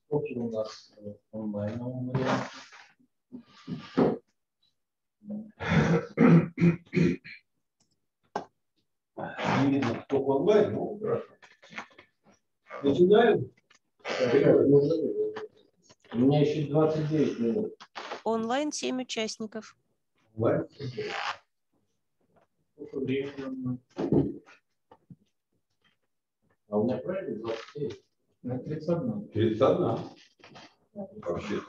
Вот у нас онлайн вариант. Не видно, только онлайн, ну хорошо. Начинаем? У меня еще 29 минут. Онлайн 7 участников. Онлайн? Сколько времени? А у меня правильно 29? 31. 31? Вообще.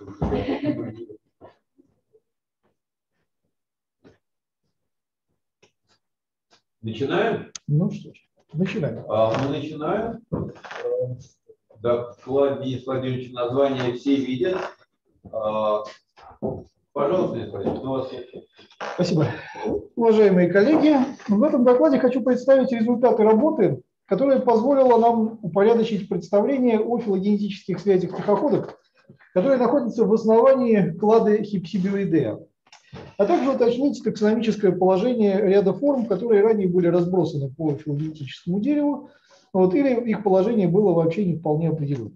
Начинаем? Ну что ж, начинаем. Мы начинаем. Доклад Дениса Владимировича, название все видят. Пожалуйста, Денис Владимирович, что у вас есть? Спасибо. Уважаемые коллеги, в этом докладе хочу представить результаты работы, которая позволила нам упорядочить представление о филогенетических связях тихоходок, которые находятся в основании клады Hypsibioidea, а также уточнить таксономическое положение ряда форм, которые ранее были разбросаны по филогенетическому дереву, или их положение было вообще не вполне определено.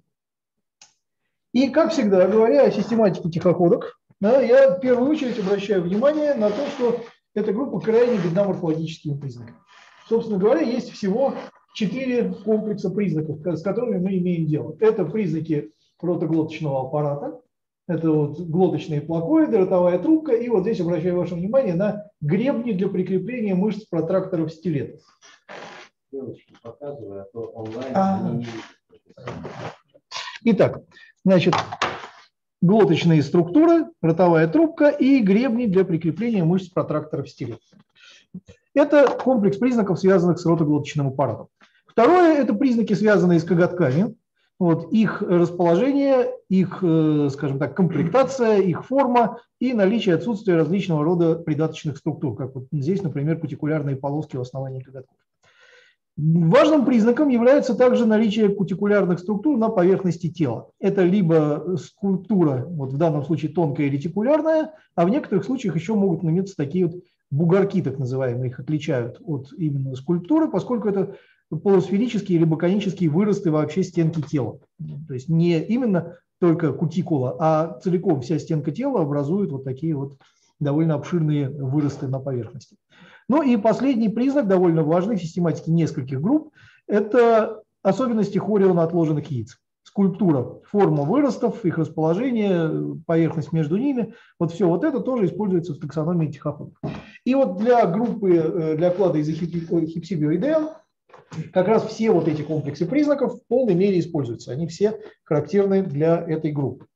И, как всегда, говоря о систематике тихоходок, я в первую очередь обращаю внимание на то, что эта группа крайне бедна морфологическими признаками. Собственно говоря, есть всего 4 комплекса признаков, с которыми мы имеем дело. Это признаки ротоглоточного аппарата, это вот глоточные плакоиды, ротовая трубка, и вот здесь обращаю ваше внимание на гребни для прикрепления мышц протракторов стилетов. Девочки, показываю, а то онлайн они не видят. Итак, значит, глоточные структуры, ротовая трубка и гребни для прикрепления мышц протракторов стилетов. Это комплекс признаков, связанных с ротоглоточным аппаратом. Второе – это признаки, связанные с коготками. Вот, их расположение, их, скажем так, комплектация, их форма и наличие отсутствия различного рода придаточных структур, как вот здесь, например, кутикулярные полоски в основании коготков. Важным признаком является также наличие кутикулярных структур на поверхности тела. Это либо скульптура, вот в данном случае тонкая ретикулярная, а в некоторых случаях еще могут иметься такие вот бугорки, так называемые, их отличают от именно скульптуры, поскольку это полусферические или конические выросты вообще стенки тела. То есть не именно только кутикула, а целиком вся стенка тела образует вот такие вот довольно обширные выросты на поверхности. Ну и последний признак, довольно важный в систематике нескольких групп, это особенности хориона-отложенных яиц. Скульптура, форма выростов, их расположение, поверхность между ними, вот все вот это тоже используется в таксономии тихоходов. И вот для группы, для клада из Hypsibioidea как раз все вот эти комплексы признаков в полной мере используются. Они все характерны для этой группы.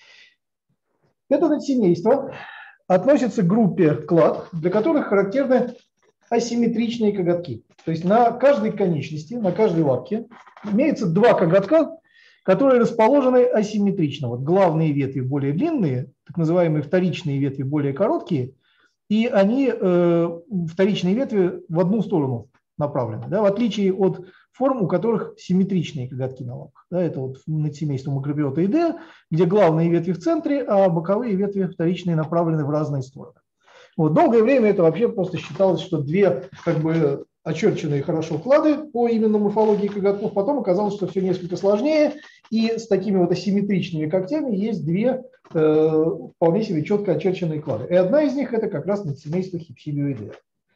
Это семейство относится к группе клад, для которых характерны асимметричные коготки. То есть на каждой конечности, на каждой лапке имеется 2 коготка, которые расположены асимметрично. Вот главные ветви более длинные, так называемые вторичные ветви более короткие, и они, вторичные ветви, в одну сторону направлены, да, в отличие от форм, у которых симметричные коготки на лапках. Да, это вот семейство Macrobiota, где главные ветви в центре, а боковые ветви вторичные направлены в разные стороны. Вот, долгое время это вообще просто считалось, что 2 как бы очерченные хорошо клады по именно морфологии коготков, потом оказалось, что все несколько сложнее, и с такими вот асимметричными когтями есть 2 вполне себе четко очерченные клады. И одна из них это как раз семейство Hypsibioidea.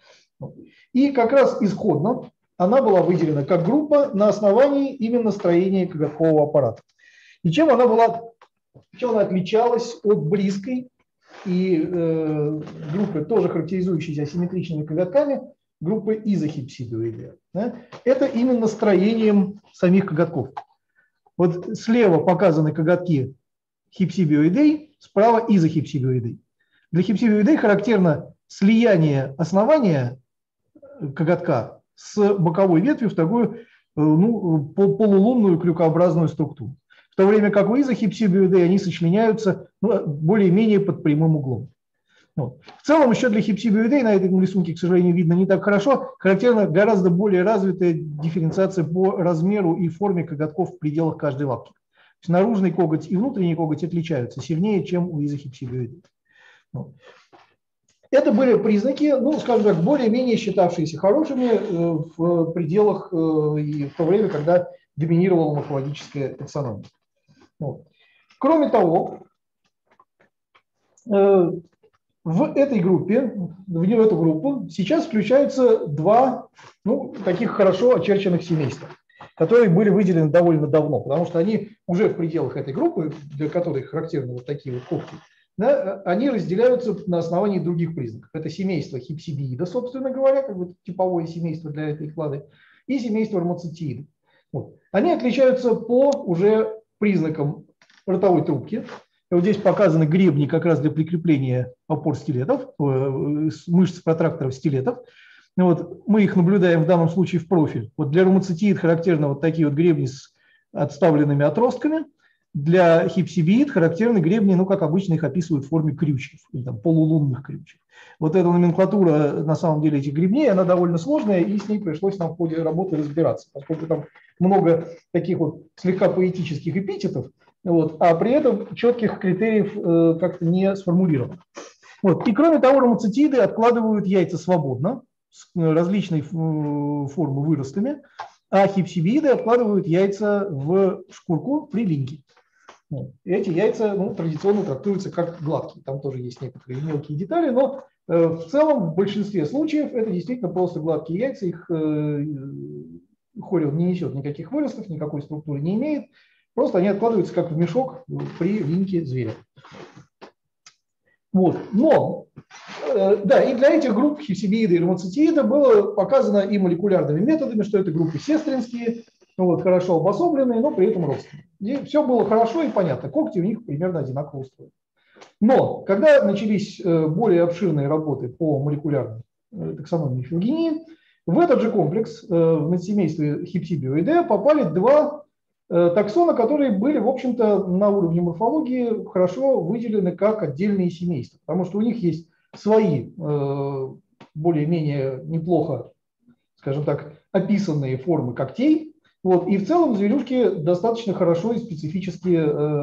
И как раз исходно она была выделена как группа на основании именно строения коготкового аппарата. И чем она отличалась от близкой и группы, тоже характеризующейся асимметричными коготками, группы изохипсидоидea. Да? Это именно строением самих коготков. Вот слева показаны коготки Hypsibioidea, справа изохипсидоидea. Для Hypsibioidea характерно слияние основания коготка с боковой ветвью в такую полулунную крюкообразную структуру. В то время как у изохипсибиоидей они сочленяются более-менее под прямым углом. Вот. В целом еще для хипсибиоидей, на этом рисунке, к сожалению, видно не так хорошо, характерна гораздо более развитая дифференциация по размеру и форме коготков в пределах каждой лапки. То есть наружный коготь и внутренний коготь отличаются сильнее, чем у изохипсибиоидей. Вот. Это были признаки, скажем так, более-менее считавшиеся хорошими в пределах и в то время, когда доминировала морфологическая таксономия. Вот. Кроме того, в этой группе, в эту группу сейчас включаются два таких хорошо очерченных семейства, которые были выделены довольно давно, потому что они уже в пределах этой группы, для которой характерны вот такие вот когти, да, они разделяются на основании других признаков. Это семейство хипсибиида, собственно говоря, как бы типовое семейство для этой клады, и семейство армацетиида. Вот. Они отличаются по уже признакам ротовой трубки. Вот здесь показаны гребни как раз для прикрепления опор стилетов, мышц протракторов стилетов. Вот, мы их наблюдаем в данном случае в профиль. Вот для ромацетиид характерны вот такие вот гребни с отставленными отростками. Для хипсибиид характерны гребни, как обычно их описывают в форме крючев, или там полулунных крючев. Вот эта номенклатура, на самом деле, этих гребней, она довольно сложная, и с ней пришлось нам в ходе работы разбираться, поскольку там много таких вот слегка поэтических эпитетов, а при этом четких критериев как-то не сформулировано. Вот. И кроме того, ромацетииды откладывают яйца свободно, с различной формы выростами, а хипсибииды откладывают яйца в шкурку при линьке. Эти яйца традиционно трактуются как гладкие, там тоже есть некоторые мелкие детали, но в целом в большинстве случаев это действительно просто гладкие яйца, их хорил не несет никаких выростов, никакой структуры не имеет, просто они откладываются как в мешок при линьке зверя. Вот. Но, да, и для этих групп хипсибиида и ромацетиида было показано и молекулярными методами, что это группы сестринские, хорошо обособленные, но при этом родственные. И все было хорошо и понятно, когти у них примерно одинаково устроены. Но когда начались более обширные работы по молекулярной таксономии и филогении, в этот же комплекс, в надсемействе хипсибиоидея, попали два таксона, которые были, в общем-то, на уровне морфологии хорошо выделены как отдельные семейства, потому что у них есть свои более-менее неплохо, скажем так, описанные формы когтей, и в целом зверюшки достаточно хорошо и специфически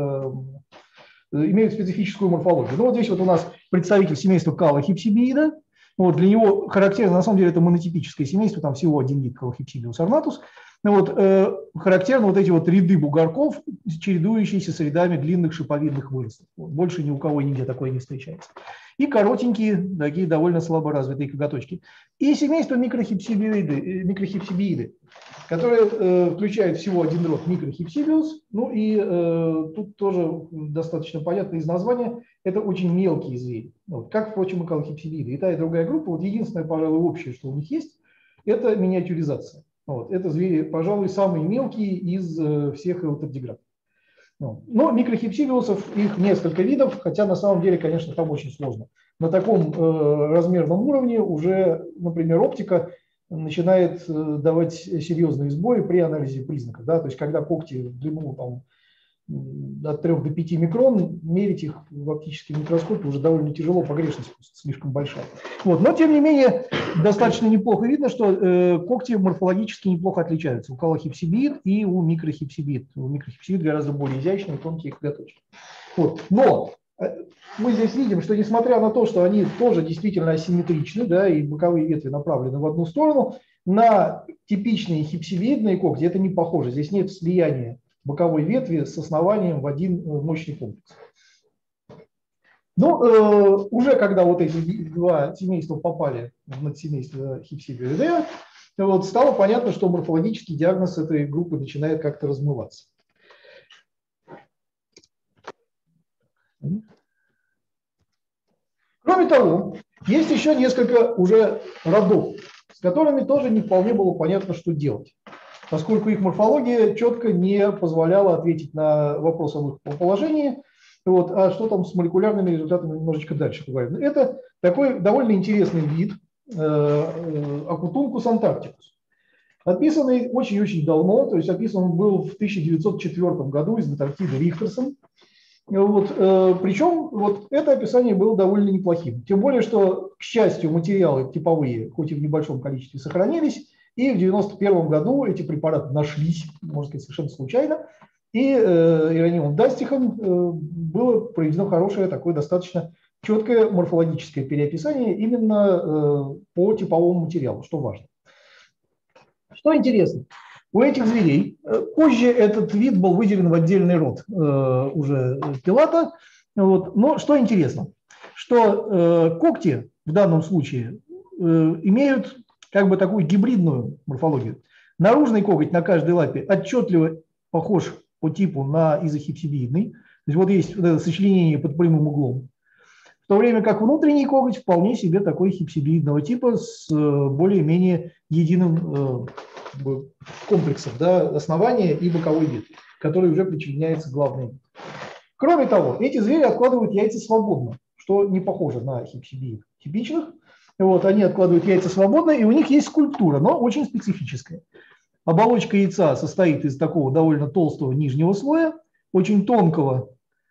имеют специфическую морфологию. Вот здесь вот у нас представитель семейства калохипсибиида. Для него характерно, на самом деле, это монотипическое семейство, там всего один вид калохипсибиус орнатус. Характерны вот эти вот ряды бугорков, чередующиеся с рядами длинных шиповидных выростов. Больше ни у кого нигде такое не встречается. И коротенькие, такие довольно слабо развитые коготочки. И семейство микрохипсибииды, которые включают всего один род микрохипсибиус. И тут тоже достаточно понятно из названия, это очень мелкие звери. Как, впрочем, и калохипсибииды. И та, и другая группа, единственное, пожалуй, общее, что у них есть, это миниатюризация. Это звери, пожалуй, самые мелкие из всех эутардиградов. Но микрохипсибиусов их несколько видов, хотя на самом деле, конечно, там очень сложно. На таком размерном уровне уже, например, оптика начинает давать серьезные сбои при анализе признаков. Да? То есть, когда когти в длину от 3 до 5 микрон, мерить их в оптическом микроскопе уже довольно тяжело, погрешность слишком большая. Но, тем не менее, достаточно неплохо видно, что когти морфологически неплохо отличаются у калохипсибиид и у микрохипсибиид. У микрохипсибиид гораздо более изящные, тонкие коготочки. Но мы здесь видим, что несмотря на то, что они тоже действительно асимметричны, да, и боковые ветви направлены в одну сторону, на типичные хипсибиидные когти это не похоже. Здесь нет слияния боковой ветви с основанием в один мощный комплекс. Уже когда вот эти два семейства попали в надсемейство хипсибиоидея, стало понятно, что морфологический диагноз этой группы начинает как-то размываться. Кроме того, есть еще несколько уже родов, с которыми тоже не вполне было понятно, что делать, поскольку их морфология четко не позволяла ответить на вопрос об их положении, а что там с молекулярными результатами немножечко дальше поговорим. Это такой довольно интересный вид Акутункус антарктикус, описанный очень-очень давно, то есть описан он был в 1904 году из Антарктиды Рихтерсом. Причем это описание было довольно неплохим. Тем более, что, к счастью, материалы типовые, хоть и в небольшом количестве, сохранились. И в 1991 году эти препараты нашлись, можно сказать, совершенно случайно. И Иеронимом Дастихом было проведено хорошее, такое достаточно четкое морфологическое переописание именно по типовому материалу, что важно. Что интересно, у этих зверей, позже этот вид был выделен в отдельный род уже пилата. Вот. Но что интересно, что когти в данном случае имеют как бы такую гибридную морфологию. Наружный коготь на каждой лапе отчетливо похож по типу на изохипсибиидный. То есть вот есть вот это сочленение под прямым углом. В то время как внутренний коготь вполне себе такой хипсибиидного типа с более-менее единым комплексом, да, основания и боковой ветви, который уже причиняется главной. Кроме того, эти звери откладывают яйца свободно, что не похоже на хипсибиид типичных. Вот, они откладывают яйца свободно, и у них есть скульптура, но очень специфическая. Оболочка яйца состоит из такого довольно толстого нижнего слоя, очень тонкого,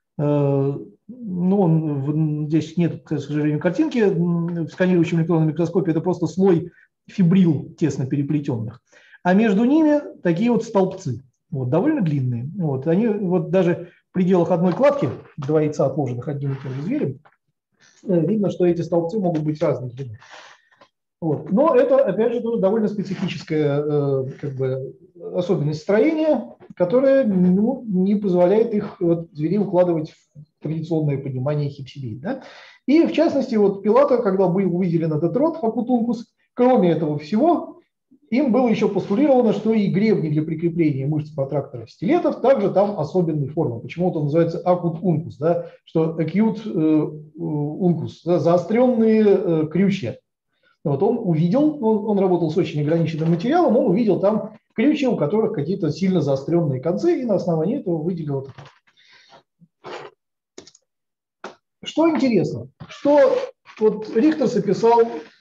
здесь нет, к сожалению, картинки, в сканирующем электронном микроскопе это просто слой фибрил тесно переплетенных. А между ними такие вот столбцы, вот, довольно длинные. Вот, они вот даже в пределах одной кладки, два яйца отложенных одним и тем же зверем, видно, что эти столбцы могут быть разной длины. Вот. Но это, опять же, довольно специфическая особенность строения, которая не позволяет их зверей укладывать в традиционное понимание хипсибиид. Да? И, в частности, пилата, когда был выделен этот род, акутункус, кроме этого всего, им было еще постулировано, что и гребни для прикрепления мышц протракторов стилетов также там особенной формы. Почему-то он называется акут-ункус, да? Что acute ункус, да? Заостренные крючья. Вот он увидел, он работал с очень ограниченным материалом, он увидел там крючья, у которых какие-то сильно заостренные концы, и на основании этого выделил это. Что интересно, что Рихтерс описал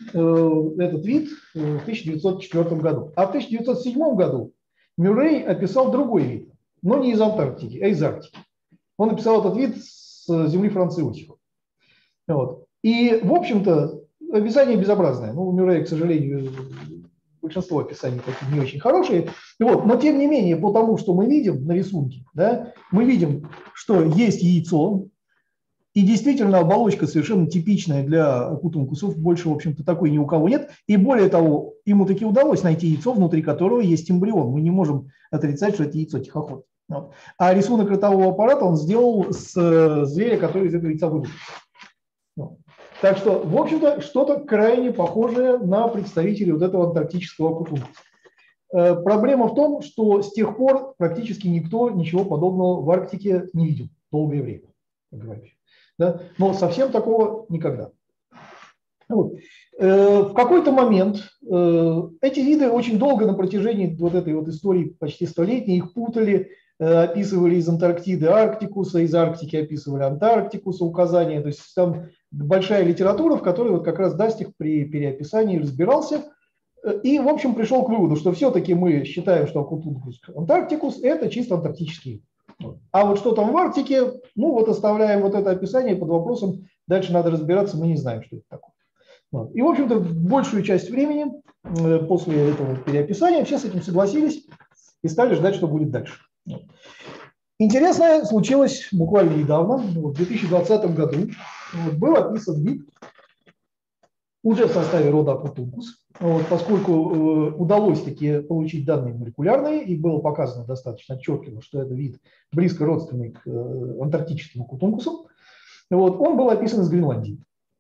этот вид в 1904 году, а в 1907 году Мюррей описал другой вид, но не из Антарктики, а из Арктики. Он описал этот вид с земли Франца Иосифа. Вот. И, в общем-то, описание безобразное. У Мюррея, к сожалению, большинство описаний такие не очень хорошие. Вот. Но, тем не менее, по тому, что мы видим на рисунке, да, мы видим, что есть яйцо, и действительно оболочка совершенно типичная для акутункусов, больше, в общем-то, такой ни у кого нет. И более того, ему таки удалось найти яйцо, внутри которого есть эмбрион. Мы не можем отрицать, что это яйцо тихохода. Вот. А рисунок ротового аппарата он сделал с зверя, который из этого яйца вылупился. Вот. Так что, в общем-то, что-то крайне похожее на представителей вот этого антарктического акутункуса. Проблема в том, что с тех пор практически никто ничего подобного в Арктике не видел долгое время. Да? Но совсем такого никогда. Вот. В какой-то момент эти виды очень долго на протяжении вот этой истории, почти столетней, их путали, описывали из Антарктиды Арктикуса, из Арктики описывали Антарктикуса, указания. То есть там большая литература, в которой как раз Дастих при переописании разбирался. И, в общем, пришел к выводу, что все-таки мы считаем, что акутункус Антарктикус – это чисто антарктический. А что там в Арктике, оставляем это описание под вопросом, дальше надо разбираться, мы не знаем, что это такое. И, в общем-то, большую часть времени после этого переописания все с этим согласились и стали ждать, что будет дальше. Интересное случилось буквально недавно, в 2020 году, был описан вид уже в составе рода акутункус. Поскольку удалось таки получить данные молекулярные, и было показано достаточно отчетливо, что это вид близко родственный к антарктическим акутункусам, он был описан из Гренландии.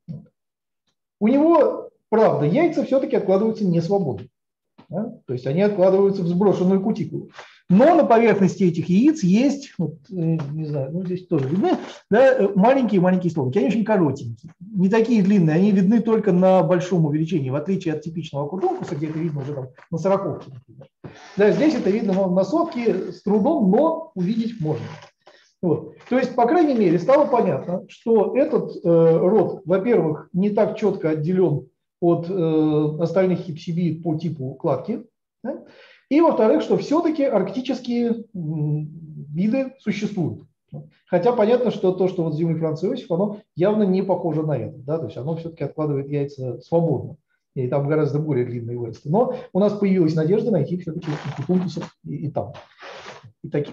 У него, правда, яйца все-таки откладываются не свободно. Да? То есть они откладываются в сброшенную кутикулу. Но на поверхности этих яиц есть, не знаю, здесь тоже видны, да, маленькие столбики. Они очень коротенькие, не такие длинные, они видны только на большом увеличении, в отличие от типичного акутункуса, где это видно уже там на 40-ке. Да, здесь это видно на сотке с трудом, но увидеть можно. Вот. То есть, по крайней мере, стало понятно, что этот род, во-первых, не так четко отделен от остальных хипсибиид по типу кладки, да? И, во-вторых, что все-таки арктические виды существуют. Хотя понятно, что то, что с земли Франца Иосифа, оно явно не похоже на это. Да? То есть оно все-таки откладывает яйца свободно. И там гораздо более длинные выросты. Но у нас появилась надежда найти все-таки акутункусов и там. И таких.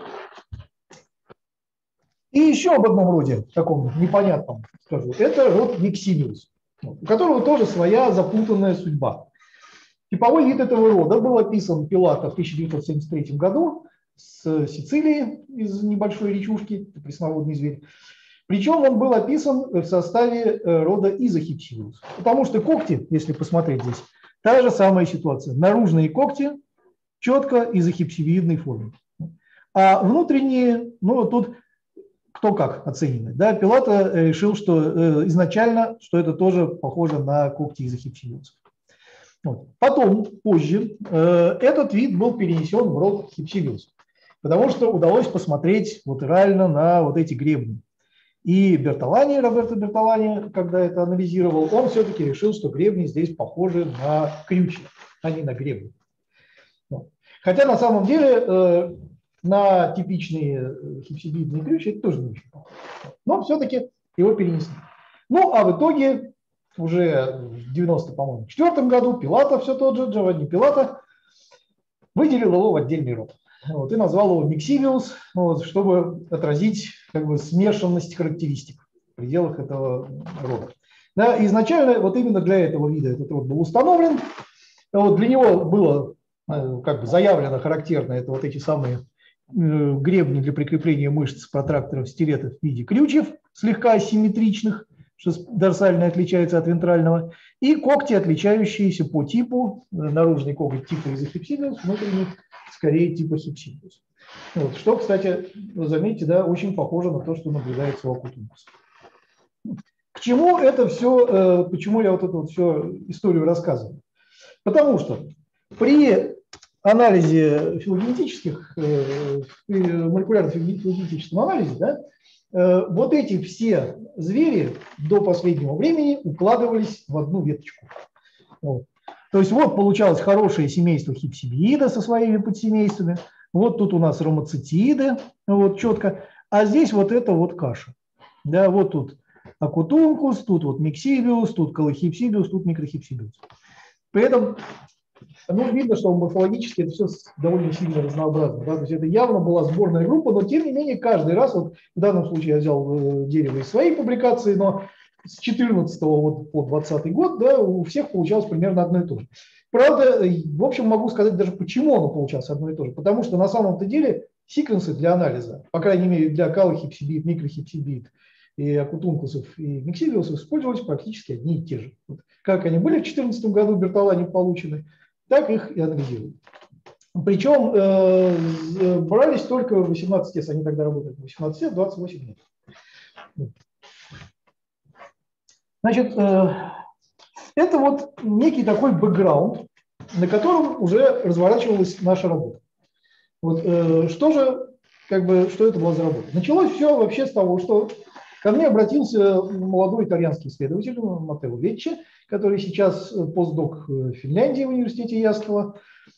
И еще об одном роде, таком непонятном скажу. Это род Виксимиус, у которого тоже своя запутанная судьба. Типовой вид этого рода был описан Пилато в 1973 году с Сицилии, из небольшой речушки, пресноводный зверь. Причем он был описан в составе рода Изохипсилиус. Потому что когти, если посмотреть здесь, та же самая ситуация. Наружные когти четко изохипсивидной формы. А внутренние, ну тут кто как оценивает. Да? Пилато решил, что изначально, что это тоже похоже на когти изохипсилиусов. Вот. Потом, позже, этот вид был перенесен в род хипсилиус, потому что удалось посмотреть вот реально на вот эти гребни. И Бертолани, Роберто Бертолани, когда это анализировал, он все-таки решил, что гребни здесь похожи на крючья, а не на гребни. Хотя на самом деле на типичные хипсибидные крючья это тоже не очень похоже. Но все-таки его перенесли. Ну, а в итоге уже в 94 году Пилато, все тот же, Джованни Пилато, выделил его в отдельный род. Вот, и назвал его Миксибиус, вот, чтобы отразить как бы смешанность характеристик в пределах этого рода. Да, изначально вот именно для этого вида этот род был установлен. Вот, для него было как бы заявлено характерно это вот эти самые гребни для прикрепления мышц протракторов стилетов в виде крючев, слегка асимметричных, что дорсально отличается от вентрального, и когти, отличающиеся по типу, наружный коготь типа изохипсилиус, внутренний скорее типа хипсилиус. Вот, что, кстати, вы заметите, да, очень похоже на то, что наблюдается у акутункуса. К чему это все, почему я вот эту вот всю историю рассказываю? Потому что при анализе филогенетических, молекулярно-филогенетическом анализе, да, вот эти все звери до последнего времени укладывались в одну веточку. Вот. То есть вот получалось хорошее семейство хипсибиида со своими подсемействами, вот тут у нас ромоцитиды, вот четко, а здесь вот это вот каша. Да, вот тут акутункус, тут вот миксибиус, тут колохипсибиус, тут микрохипсибиус. При этом ну, видно, что морфологически это все довольно сильно разнообразно. Да? То есть это явно была сборная группа, но тем не менее каждый раз, вот в данном случае я взял дерево из своей публикации, но с 14 вот по 20 год, да, у всех получалось примерно одно и то же. Правда, в общем, могу сказать даже, почему оно получалось одно и то же. Потому что на самом-то деле секвенсы для анализа, по крайней мере для калохипсибиид, микрохипсибиид и акутункусов и миксибиусов, использовались практически одни и те же. Вот как они были в 2014 году Бертолани получены, так их и анализируют. Причем брались только 18 тез, они тогда работали 18 тез, 28 нет. Значит, это вот некий такой бэкграунд, на котором уже разворачивалась наша работа. Вот, что же, как бы, что это была за работа? Началось все вообще с того, что ко мне обратился молодой итальянский исследователь Маттео Веччи, который сейчас постдок в Финляндии в университете Яскала,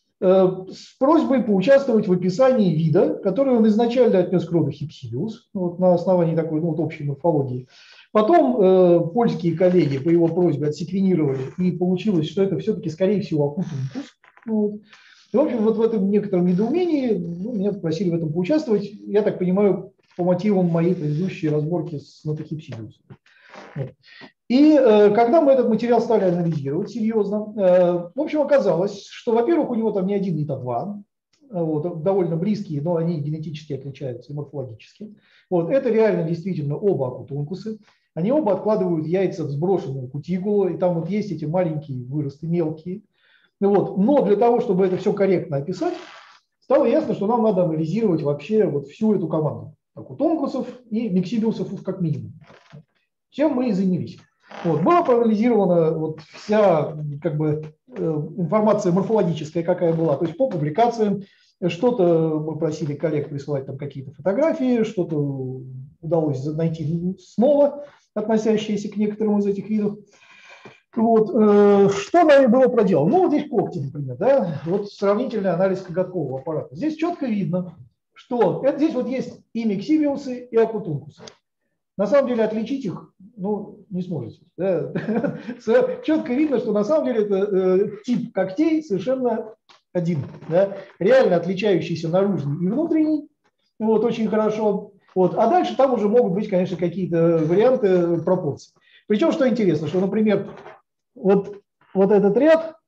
с просьбой поучаствовать в описании вида, который он изначально отнес к роду Хипсилиус, вот, на основании такой вот общей морфологии. Потом польские коллеги по его просьбе отсеквенировали, и получилось, что это все-таки, скорее всего, акутункус. Вот. И, в общем, вот в этом некотором недоумении меня попросили в этом поучаствовать, я так понимаю, по мотивам моей предыдущей разборки с нотохипсилиусом. Вот. И когда мы этот материал стали анализировать серьезно, в общем, оказалось, что, во-первых, у него там не один вид, а два. Вот, довольно близкие, но они генетически отличаются и морфологически. Вот, это реально действительно оба акутункусы. Они оба откладывают яйца в сброшенную кутикулу, и там вот есть эти маленькие выросты, мелкие. Вот. Но для того, чтобы это все корректно описать, стало ясно, что нам надо анализировать вообще вот всю эту команду акутункусов и миксибиусов как минимум. Чем мы и занялись. Вот. Была проанализирована вот вся как бы, информация морфологическая, какая была, то есть по публикациям. Что-то мы просили коллег присылать там какие-то фотографии, что-то удалось найти снова, относящиеся к некоторым из этих видов. Вот. Что нами было проделано? Ну, вот здесь когти, например, да? Вот сравнительный анализ коготкового аппарата. Здесь четко видно, что здесь вот есть и миксибиусы, и акутункусы. На самом деле отличить их, ну, не сможете. Да? Четко видно, что на самом деле это тип когтей совершенно один. Да? Реально отличающийся наружный и внутренний. Вот, очень хорошо. Вот. А дальше там уже могут быть, конечно, какие-то варианты пропорций. Причем, что интересно, что, например, вот этот ряд,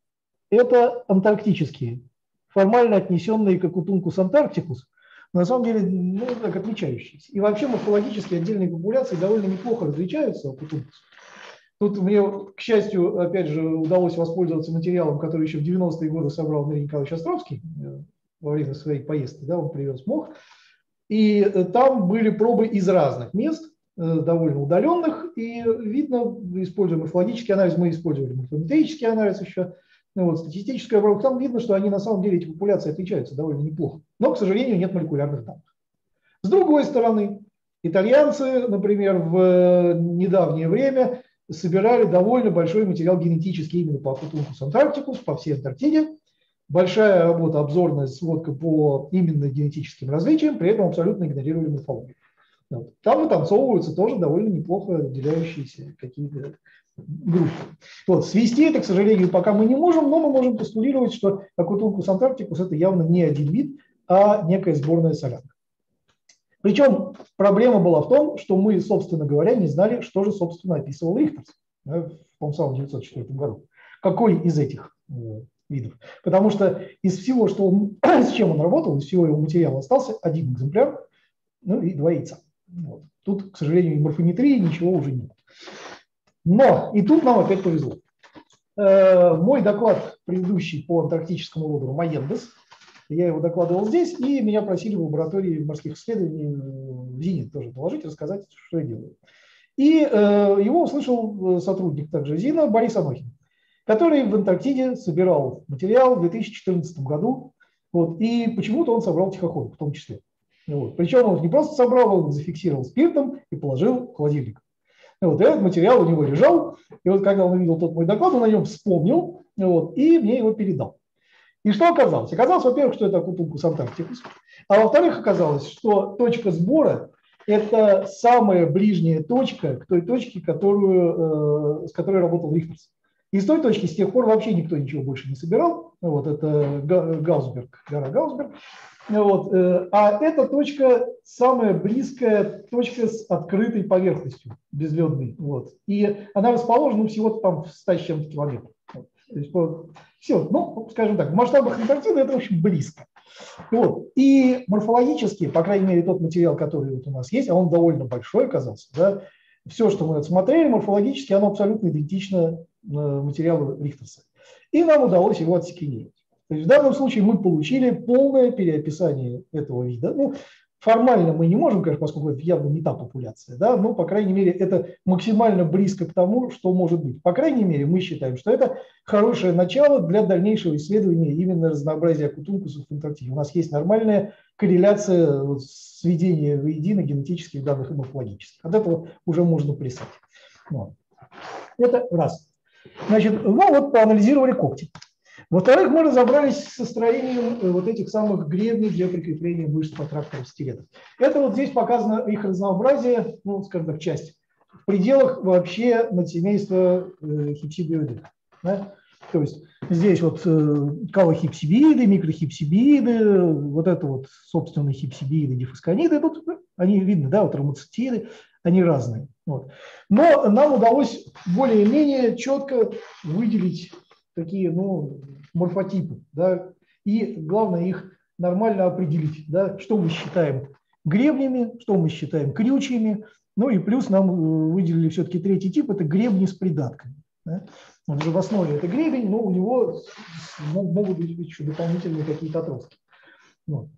это антарктические, формально отнесенные к Акутункус антарктикус, на самом деле, ну, так отличающиеся. И вообще морфологически отдельные популяции довольно неплохо различаются Акутункус. Тут мне, к счастью, опять же, удалось воспользоваться материалом, который еще в 90-е годы собрал Дмитрий Николаевич Островский во время своей поездки, да, он привез мох. И там были пробы из разных мест, довольно удаленных, и видно, используя морфологический анализ, мы использовали морфометрический анализ еще, вот, статистическая обработка, там видно, что они на самом деле, эти популяции отличаются довольно неплохо. Но, к сожалению, нет молекулярных данных. С другой стороны, итальянцы, например, в недавнее время собирали довольно большой материал генетический именно по Акутункус антарктикус, по всей Антарктиде. Большая работа, обзорная сводка по именно генетическим различиям, при этом абсолютно игнорировали морфологию. Вот. Там вытанцовываются тоже довольно неплохо разделяющиеся какие-то группы. Вот. Свести это, к сожалению, пока мы не можем, но мы можем постулировать, что Акутункус антарктикус это явно не один вид, а некая сборная солянка. Причем проблема была в том, что мы, собственно говоря, не знали, что же, собственно, описывал Рихтерс в том самом 1904 году. Какой из этих видов? Потому что из всего, что он, с чем он работал, из всего его материала остался один экземпляр, ну и 2 яйца. Вот. Тут, к сожалению, и морфометрии ничего уже нет. Но и тут нам опять повезло. Мой доклад предыдущий по антарктическому лодеру Маендес, я его докладывал здесь, и меня просили в лаборатории морских исследований в Зенит тоже положить, рассказать, что я делаю. И его услышал сотрудник также ЗИНа Борис Анохин, который в Антарктиде собирал материал в 2014 году, вот, и почему-то он собрал тихоходок в том числе. Вот. Причем он не просто собрал, он зафиксировал спиртом и положил в холодильник. Вот, этот материал у него лежал, и вот когда он увидел тот мой доклад, он о нем вспомнил, вот, и мне его передал. И что оказалось? Оказалось, во-первых, что это Акутункус антарктикус, а во-вторых, оказалось, что точка сбора – это самая ближняя точка к той точке, с которой работал Рихтерс. И с той точки с тех пор вообще никто ничего больше не собирал. Вот, это Гаусберг, гора Гаусберг. Вот, а эта точка самая близкая точка с открытой поверхностью, безледной. Вот. И она расположена всего там в 100 с чем-то километров. Вот. То есть, все, ну, скажем так, в масштабах Антарктиды это очень близко. Вот. И морфологически, по крайней мере, тот материал, который вот у нас есть, а он довольно большой оказался, да, все, что мы отсмотрели, морфологически, оно абсолютно идентично материалу Рихтерса. И нам удалось его отсеквенировать. То есть в данном случае мы получили полное переописание этого вида. Ну, формально мы не можем, конечно, поскольку это явно не та популяция, да, но, по крайней мере, это максимально близко к тому, что может быть. По крайней мере, мы считаем, что это хорошее начало для дальнейшего исследования именно разнообразия акутункусов в Антарктиде. У нас есть нормальная корреляция, вот, сведения воедино генетических данных и морфологических. От этого уже можно плясать. Вот. Это раз. Значит, ну вот поанализировали когти. Во-вторых, мы разобрались со строением вот этих самых гребней для прикрепления мышц протракторов стилетов. Это вот здесь показано их разнообразие, ну, скажем так, часть, в пределах вообще надсемейства хипсибиоидов. Да? То есть здесь вот калохипсибииды, микрохипсибииды, вот это вот, собственно, хипсибииды, дифоскониды, тут они видны, да, вот ромоцитиды, они разные. Вот. Но нам удалось более-менее четко выделить такие, ну, морфотипы, да, и главное их нормально определить, да, что мы считаем гребнями, что мы считаем крючьями, ну и плюс нам выделили все-таки третий тип, это гребни с придатками. Да. Он же в основе это гребень, но у него могут быть еще дополнительные какие-то отростки. Вот.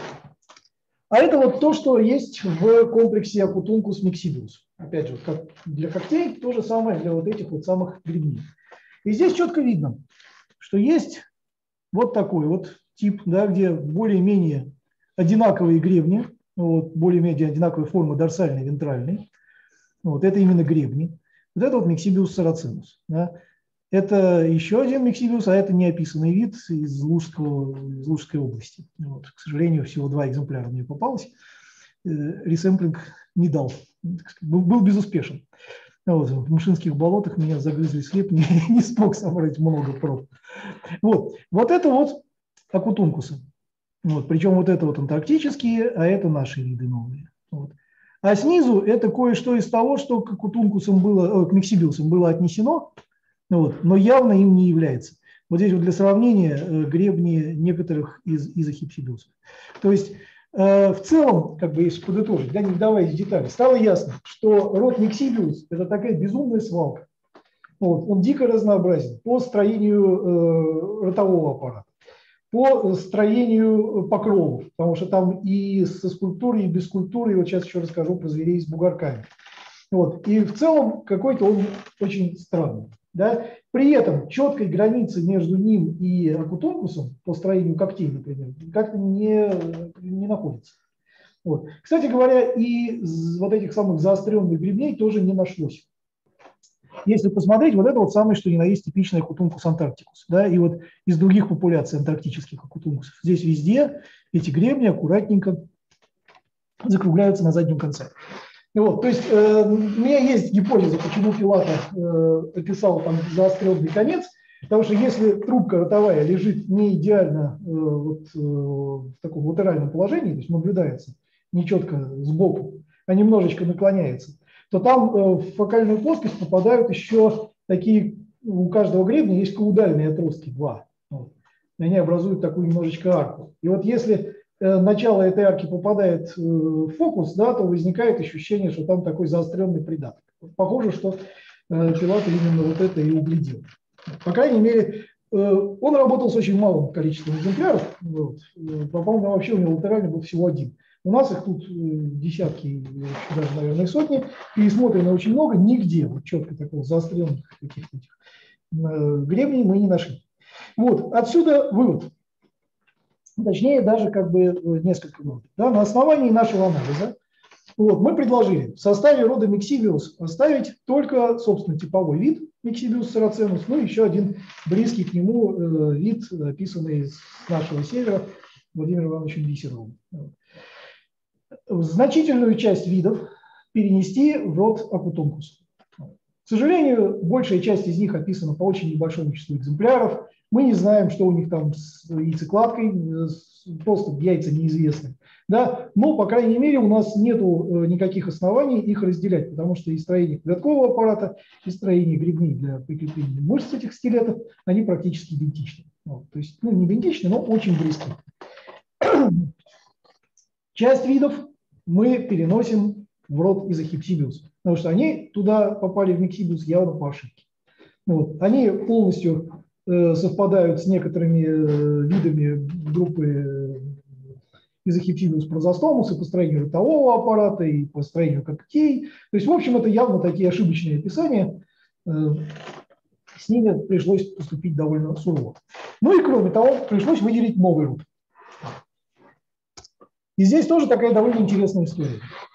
А это вот то, что есть в комплексе Акутункус миксибиус. Опять же, как для когтей, то же самое для вот этих вот самых гребней. И здесь четко видно, что есть вот такой вот тип, да, где более-менее одинаковые гребни, вот, более-менее одинаковые формы дорсальной и вентральной. Вот, это именно гребни. Вот это вот миксибиус сарацинус. Да. Это еще один миксибиус, а это неописанный вид из Лужской области. Вот, к сожалению, всего 2 экземпляра мне попалось. Ресэмплинг не дал, был безуспешен. Вот, в Мшинских болотах меня загрызли слеп, не смог собрать много проб. Вот это вот акутункусы. Вот, причем вот это вот антарктические, а это наши виды новые. Вот. А снизу это кое-что из того, что к акутункусам было, к миксибиусам было отнесено, вот, но явно им не является. Вот здесь вот для сравнения гребни некоторых из изохипсибиусов. То есть в целом, как бы если подытожить, да, не вдаваясь в детали, стало ясно, что род Миксибиус – это такая безумная свалка. Вот, он дико разнообразен по строению ротового аппарата, по строению покровов, потому что там и со скульптурой, и без скульптуры, и вот сейчас еще расскажу про зверей с бугорками. Вот, и в целом какой-то он очень странный. Да? При этом четкой границы между ним и акутункусом по строению когтей, например, как-то не находится. Вот. Кстати говоря, и вот этих самых заостренных гребней тоже не нашлось. Если посмотреть, вот это вот самое, что ни на есть типичный акутункус антарктикус. Да? И вот из других популяций антарктических акутункусов. Здесь везде эти гребни аккуратненько закругляются на заднем конце. Вот, то есть у меня есть гипотеза, почему Филатов описал там заостренный конец, потому что если трубка ротовая лежит не идеально в таком латеральном положении, то есть наблюдается нечетко сбоку, а немножечко наклоняется, то там в фокальную плоскость попадают еще такие, у каждого гребня есть каудальные отростки, два. Вот. Они образуют такую немножечко арку. И вот если начало этой арки попадает в фокус, да, то возникает ощущение, что там такой заостренный придаток. Похоже, что Филатов именно вот это и углядел. По крайней мере, он работал с очень малым количеством экземпляров. Вот. По-моему, вообще у него латерально был всего один. У нас их тут десятки, даже, наверное, сотни. Пересмотрено очень много. Нигде вот четко такого заостренных каких-то гребней мы не нашли. Вот. Отсюда вывод. Точнее, даже как бы несколько выводов. Да, на основании нашего анализа вот, мы предложили в составе рода Миксибиус оставить только, собственно, типовой вид Миксибиус сараценус, ну и еще один близкий к нему вид, описанный с нашего севера Владимиром Ивановичем Бисеровым. Значительную часть видов перенести в род акутункус. К сожалению, большая часть из них описана по очень небольшому числу экземпляров. Мы не знаем, что у них там с яйцекладкой, просто яйца неизвестны. Да? Но, по крайней мере, у нас нет никаких оснований их разделять, потому что и строение коготкового аппарата, и строение гребней для прикрепления мышц этих скелетов, они практически идентичны. Вот. То есть, ну, не идентичны, но очень близки. Часть видов мы переносим в род изохипсибиус, потому что они туда попали в Миксибиус явно по ошибке. Вот. Они полностью совпадают с некоторыми видами группы изохипсибиус прозостомус и по строению ротового аппарата, и по строению когтей. То есть, в общем, это явно такие ошибочные описания. С ними пришлось поступить довольно сурово. Ну и кроме того, пришлось выделить новый род. И здесь тоже такая довольно интересная история.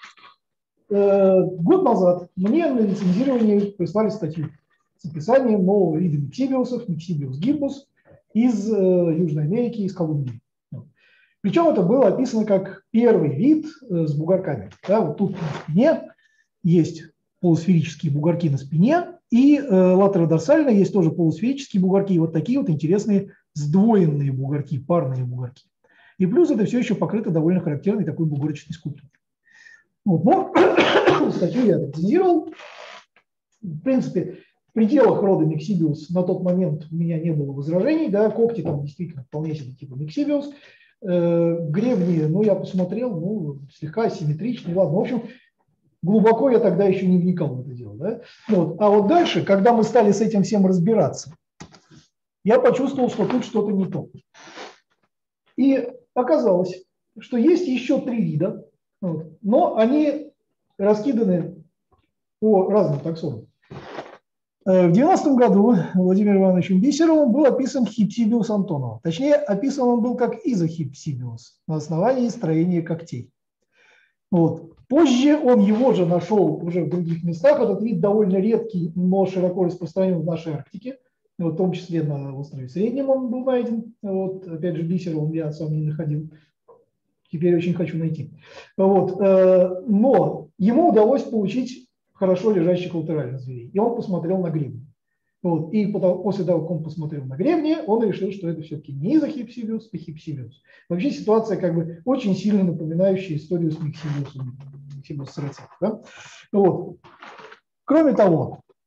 Год назад мне на лицензирование прислали статью с описанием нового вида миксибиусов, Миксибиус гиббус, из Южной Америки, из Колумбии. Причем это было описано как первый вид с бугорками. Да, вот тут на спине есть полусферические бугорки на спине, и латеродорсально есть тоже полусферические бугорки, и вот такие вот интересные сдвоенные бугорки, парные бугорки. И плюс это все еще покрыто довольно характерной такой бугорочной скульптурой. Вот, но статью я рецензировал. В принципе, в пределах рода Миксибиус на тот момент у меня не было возражений. Да, когти там действительно вполне себе типа Миксибиус. Гребни, ну, я посмотрел, ну, слегка асимметричные. Ладно, в общем, глубоко я тогда еще не вникал в это дело. Да? Вот. А вот дальше, когда мы стали с этим всем разбираться, я почувствовал, что тут что-то не то. И оказалось, что есть еще 3 вида, вот, но они раскиданы по разным таксонам. В 1990 году Владимиром Ивановичем Бисеровым был описан Хипсибиус антонова. Точнее, описан он был как изохипсибиус на основании строения когтей. Вот. Позже он его же нашел уже в других местах. Этот вид довольно редкий, но широко распространен в нашей Арктике. Вот, в том числе на острове Среднем он был найден. Вот, опять же, Бисеровым я сам не находил. Теперь очень хочу найти. Вот, но ему удалось получить хорошо лежащих латеральных зверей. И он посмотрел на гребни. Вот, и после того, как он посмотрел на гребни, он решил, что это все-таки не изохипсибиус, а хипсибиус. Вообще ситуация как бы очень сильно напоминающая историю с Миксибиусом, Миксибиус сараценус. Да? Вот. Кроме того,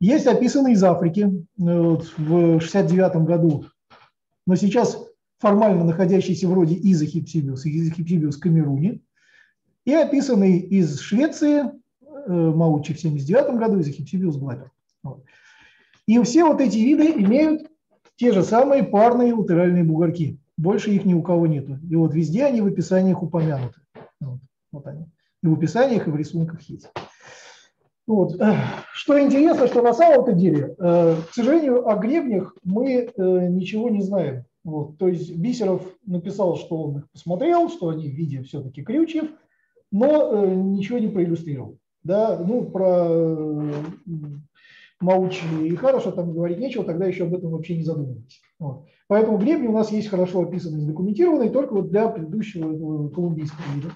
Есть описанный из Африки вот, в 1969 году, но сейчас формально находящийся вроде Изохипсибиус в Камеруне, и описанный из Швеции Маучи в 1979 году, Изохипсибиус глабер. Вот. И все вот эти виды имеют те же самые парные латеральные бугорки. Больше их ни у кого нету. И вот везде они в описаниях упомянуты. Вот они. И в описаниях, и в рисунках есть. Вот. Что интересно, что на самом-то деле, к сожалению, о гребнях мы ничего не знаем. Вот. То есть Бисеров написал, что он их посмотрел, что они в виде все-таки крючьев, но ничего не проиллюстрировал. Да? Ну, про Маучи и Хараша там говорить нечего, тогда еще об этом вообще не задумывались. Вот. Поэтому гребни у нас есть хорошо описанные, задокументированные, только вот для предыдущего колумбийского вида.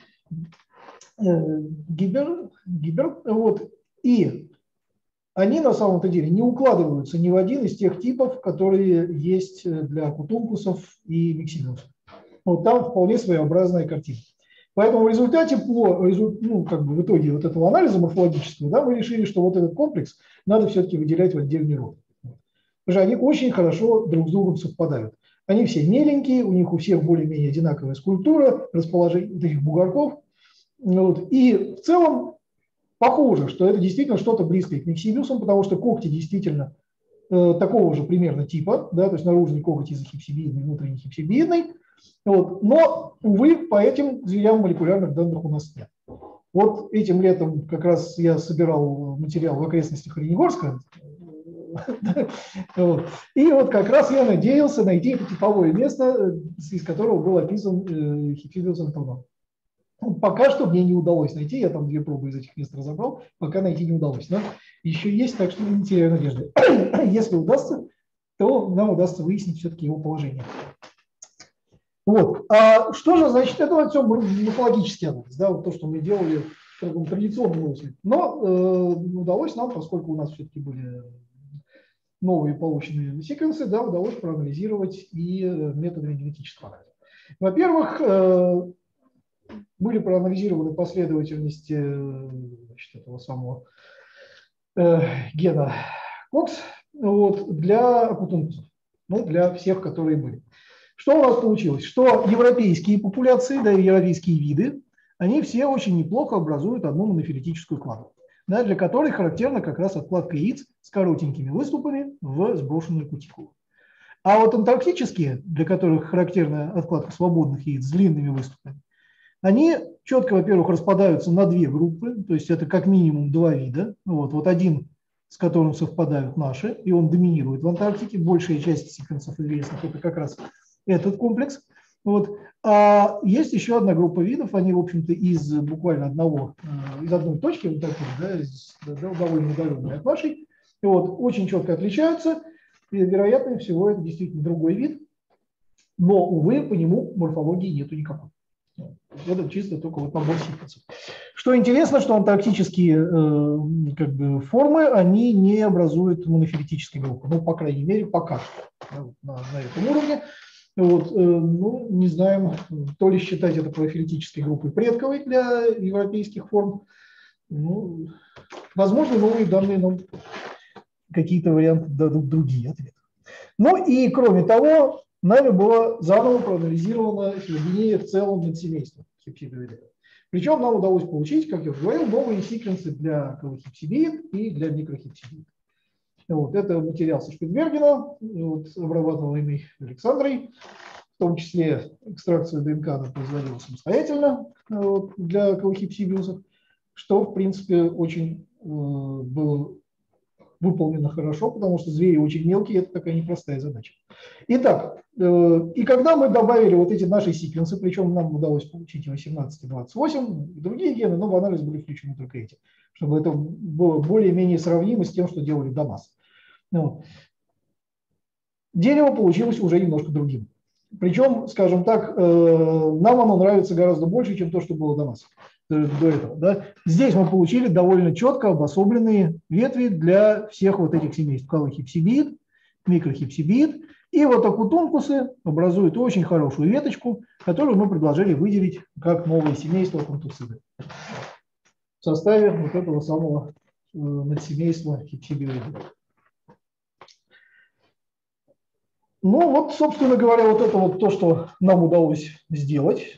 Гибер, вот, и они на самом-то деле не укладываются ни в один из тех типов, которые есть для кутункусов и миксидиусов. Вот там вполне своеобразная картина. Поэтому в результате, в итоге вот этого анализа морфологического, да, мы решили, что вот этот комплекс надо все-таки выделять в отдельный род. Потому что они очень хорошо друг с другом совпадают. Они все меленькие, у них у всех более-менее одинаковая скульптура, расположение этих бугорков. Вот. И в целом похоже, что это действительно что-то близкое к миксидиусам, потому что когти действительно такого же примерно типа, да, то есть наружный коготь изохипсибиидный, внутренний хипсибиидный. Вот. Но, увы, по этим зверям молекулярных данных у нас нет. Вот этим летом как раз я собирал материал в окрестностях Оленегорска. И вот как раз я надеялся найти это типовое место, из которого был описан хипсибиус антонон. Пока что мне не удалось найти, я там 2 пробы из этих мест разобрал, пока найти не удалось. Но еще есть, так что не теряю надежды. Если удастся, то нам удастся выяснить все-таки его положение. Вот. А что же значит, это вот все морфологический анализ, да, вот то, что мы делали в таком традиционном русле. Но удалось нам, поскольку у нас все-таки были новые полученные секвенсы, да, удалось проанализировать и методами генетического анализа. Во-первых, были проанализированы последовательности этого самого гена Кокс вот, для акутункусов, ну, для всех, которые были. Что у нас получилось? Что европейские популяции, да, европейские виды, они все очень неплохо образуют одну монофилетическую кладку, да, для которой характерна как раз откладка яиц с коротенькими выступами в сброшенную кутикулу. А вот антарктические, для которых характерна откладка свободных яиц с длинными выступами, они четко, во-первых, распадаются на 2 группы, то есть это как минимум 2 вида. Вот один, с которым совпадают наши, и он доминирует в Антарктике. Большая часть секвенсов известных – это как раз этот комплекс. Вот. А есть еще одна группа видов, они, в общем-то, из буквально из одной точки, вот такой, да, довольно удаленной от нашей, и вот, очень четко отличаются, и, вероятнее всего, это действительно другой вид, но, увы, по нему морфологии нету никакой. Это чисто только вот набор секвенсов. Что интересно, что антарктические формы, они не образуют монофилетические группы, ну, по крайней мере, пока что на этом уровне. Вот, ну, не знаем, то ли считать это профилетической группой предковой для европейских форм. Ну, возможно, новые данные нам какие-то варианты дадут другие ответы. Ну и, кроме того, нами было заново проанализировано филогения в целом надсемейства хипсидовидов. Причем нам удалось получить, как я уже говорил, новые секвенсы для колохипсидиид и для микрохипсидиид. Вот, это материал со Шпицбергена, вот, обрабатываемый Александрой, в том числе экстракцию ДНК она производила самостоятельно вот, для колохипсидиусов, что, в принципе, очень было выполнено хорошо, потому что звери очень мелкие, это такая непростая задача. Итак, и когда мы добавили вот эти наши секвенсы, причем нам удалось получить 18 и 28, и другие гены, но в анализ были включены только эти, чтобы это было более-менее сравнимо с тем, что делали до нас. Вот. Дерево получилось уже немножко другим. Причем, скажем так, нам оно нравится гораздо больше, чем то, что было до нас. До этого, да. Здесь мы получили довольно четко обособленные ветви для всех вот этих семейств. Колохипсибиид, микрохипсибиид. И вот акутункусы образуют очень хорошую веточку, которую мы предложили выделить как новое семейство акунтуциды в составе вот этого самого надсемейства хипсибиоидов. Ну вот, собственно говоря, вот это вот то, что нам удалось сделать.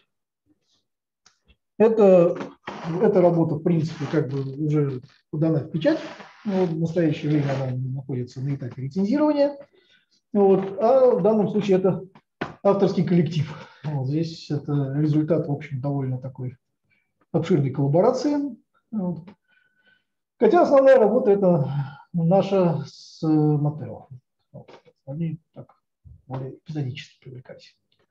Эта работа, в принципе, как бы уже подана в печать. Вот, в настоящее время она находится на этапе рецензирования. Вот, а в данном случае это авторский коллектив. Вот, здесь это результат, в общем, довольно такой обширной коллаборации. Вот. Хотя основная работа это наша с Маттео. Вот. Они так более эпизодически привлекались.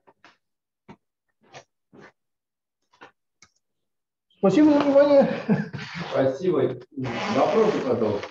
Спасибо за внимание. Спасибо. Вопросы, пожалуйста.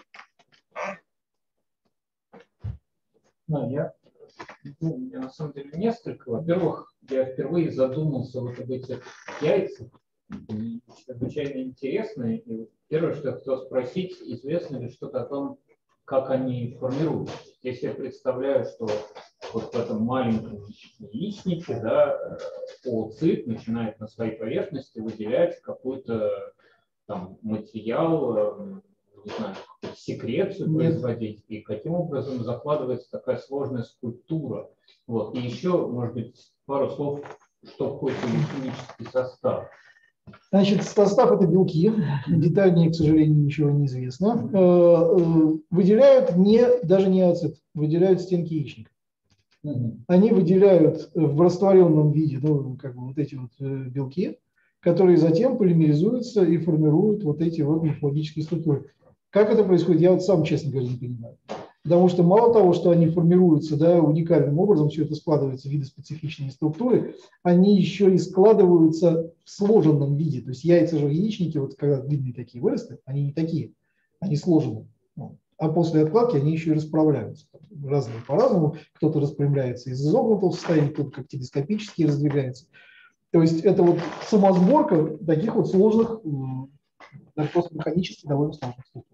У меня на самом деле несколько. Во-первых, я впервые задумался вот об этих яйцах. Они чрезвычайно интересные. И вот первое, что я хотел спросить, известно ли что-то о том, как они формируются. Если я представляю, что вот в этом маленьком яичнике, да, oocyт начинает на своей поверхности выделять какой-то там материал, не знаю, секрецию производить, и каким образом закладывается такая сложная скульптура. Вот. И еще, может быть, пару слов, что входит в химический состав. Значит, состав – это белки. Детальнее, к сожалению, ничего не известно. Выделяют даже не ацет, выделяют стенки яичника. Они выделяют в растворенном виде, ну, как бы вот эти вот белки, которые затем полимеризуются и формируют вот эти вот морфологические структуры. Как это происходит, я вот сам, честно говоря, не понимаю. Потому что мало того, что они формируются, да, уникальным образом, все это складывается в виды специфичные структуры, они еще и складываются в сложенном виде. То есть яйца же в яичнике, вот когда длинные такие выросты, они не такие, они сложены. А после откладки они еще и расправляются. Разные по-разному. Кто-то распрямляется из изогнутого состояния, кто-то как телескопически раздвигается. То есть это вот самосборка таких вот сложных, даже просто механически довольно сложных структур.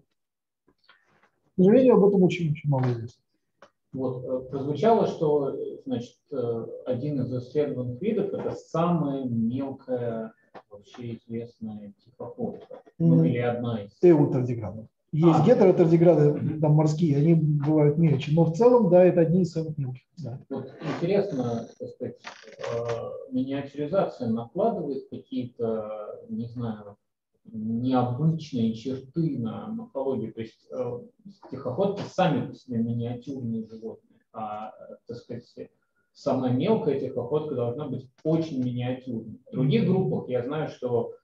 К сожалению, об этом очень-очень мало известно. Вот, прозвучало, что, значит, один из исследованных видов – это самая мелкая вообще известная тихоходка. Ну, или одна из. Эутардиграды. Есть гетеротардиграды, там морские, они бывают мельче, но в целом, да, это одни из самых мелких. Да. Вот интересно, так сказать, миниатюризация накладывает какие-то, не знаю, необычные черты на морфологию. То есть тихоходки сами по себе миниатюрные животные, а, так сказать, самая мелкая тихоходка должна быть очень миниатюрной. В других группах я знаю, что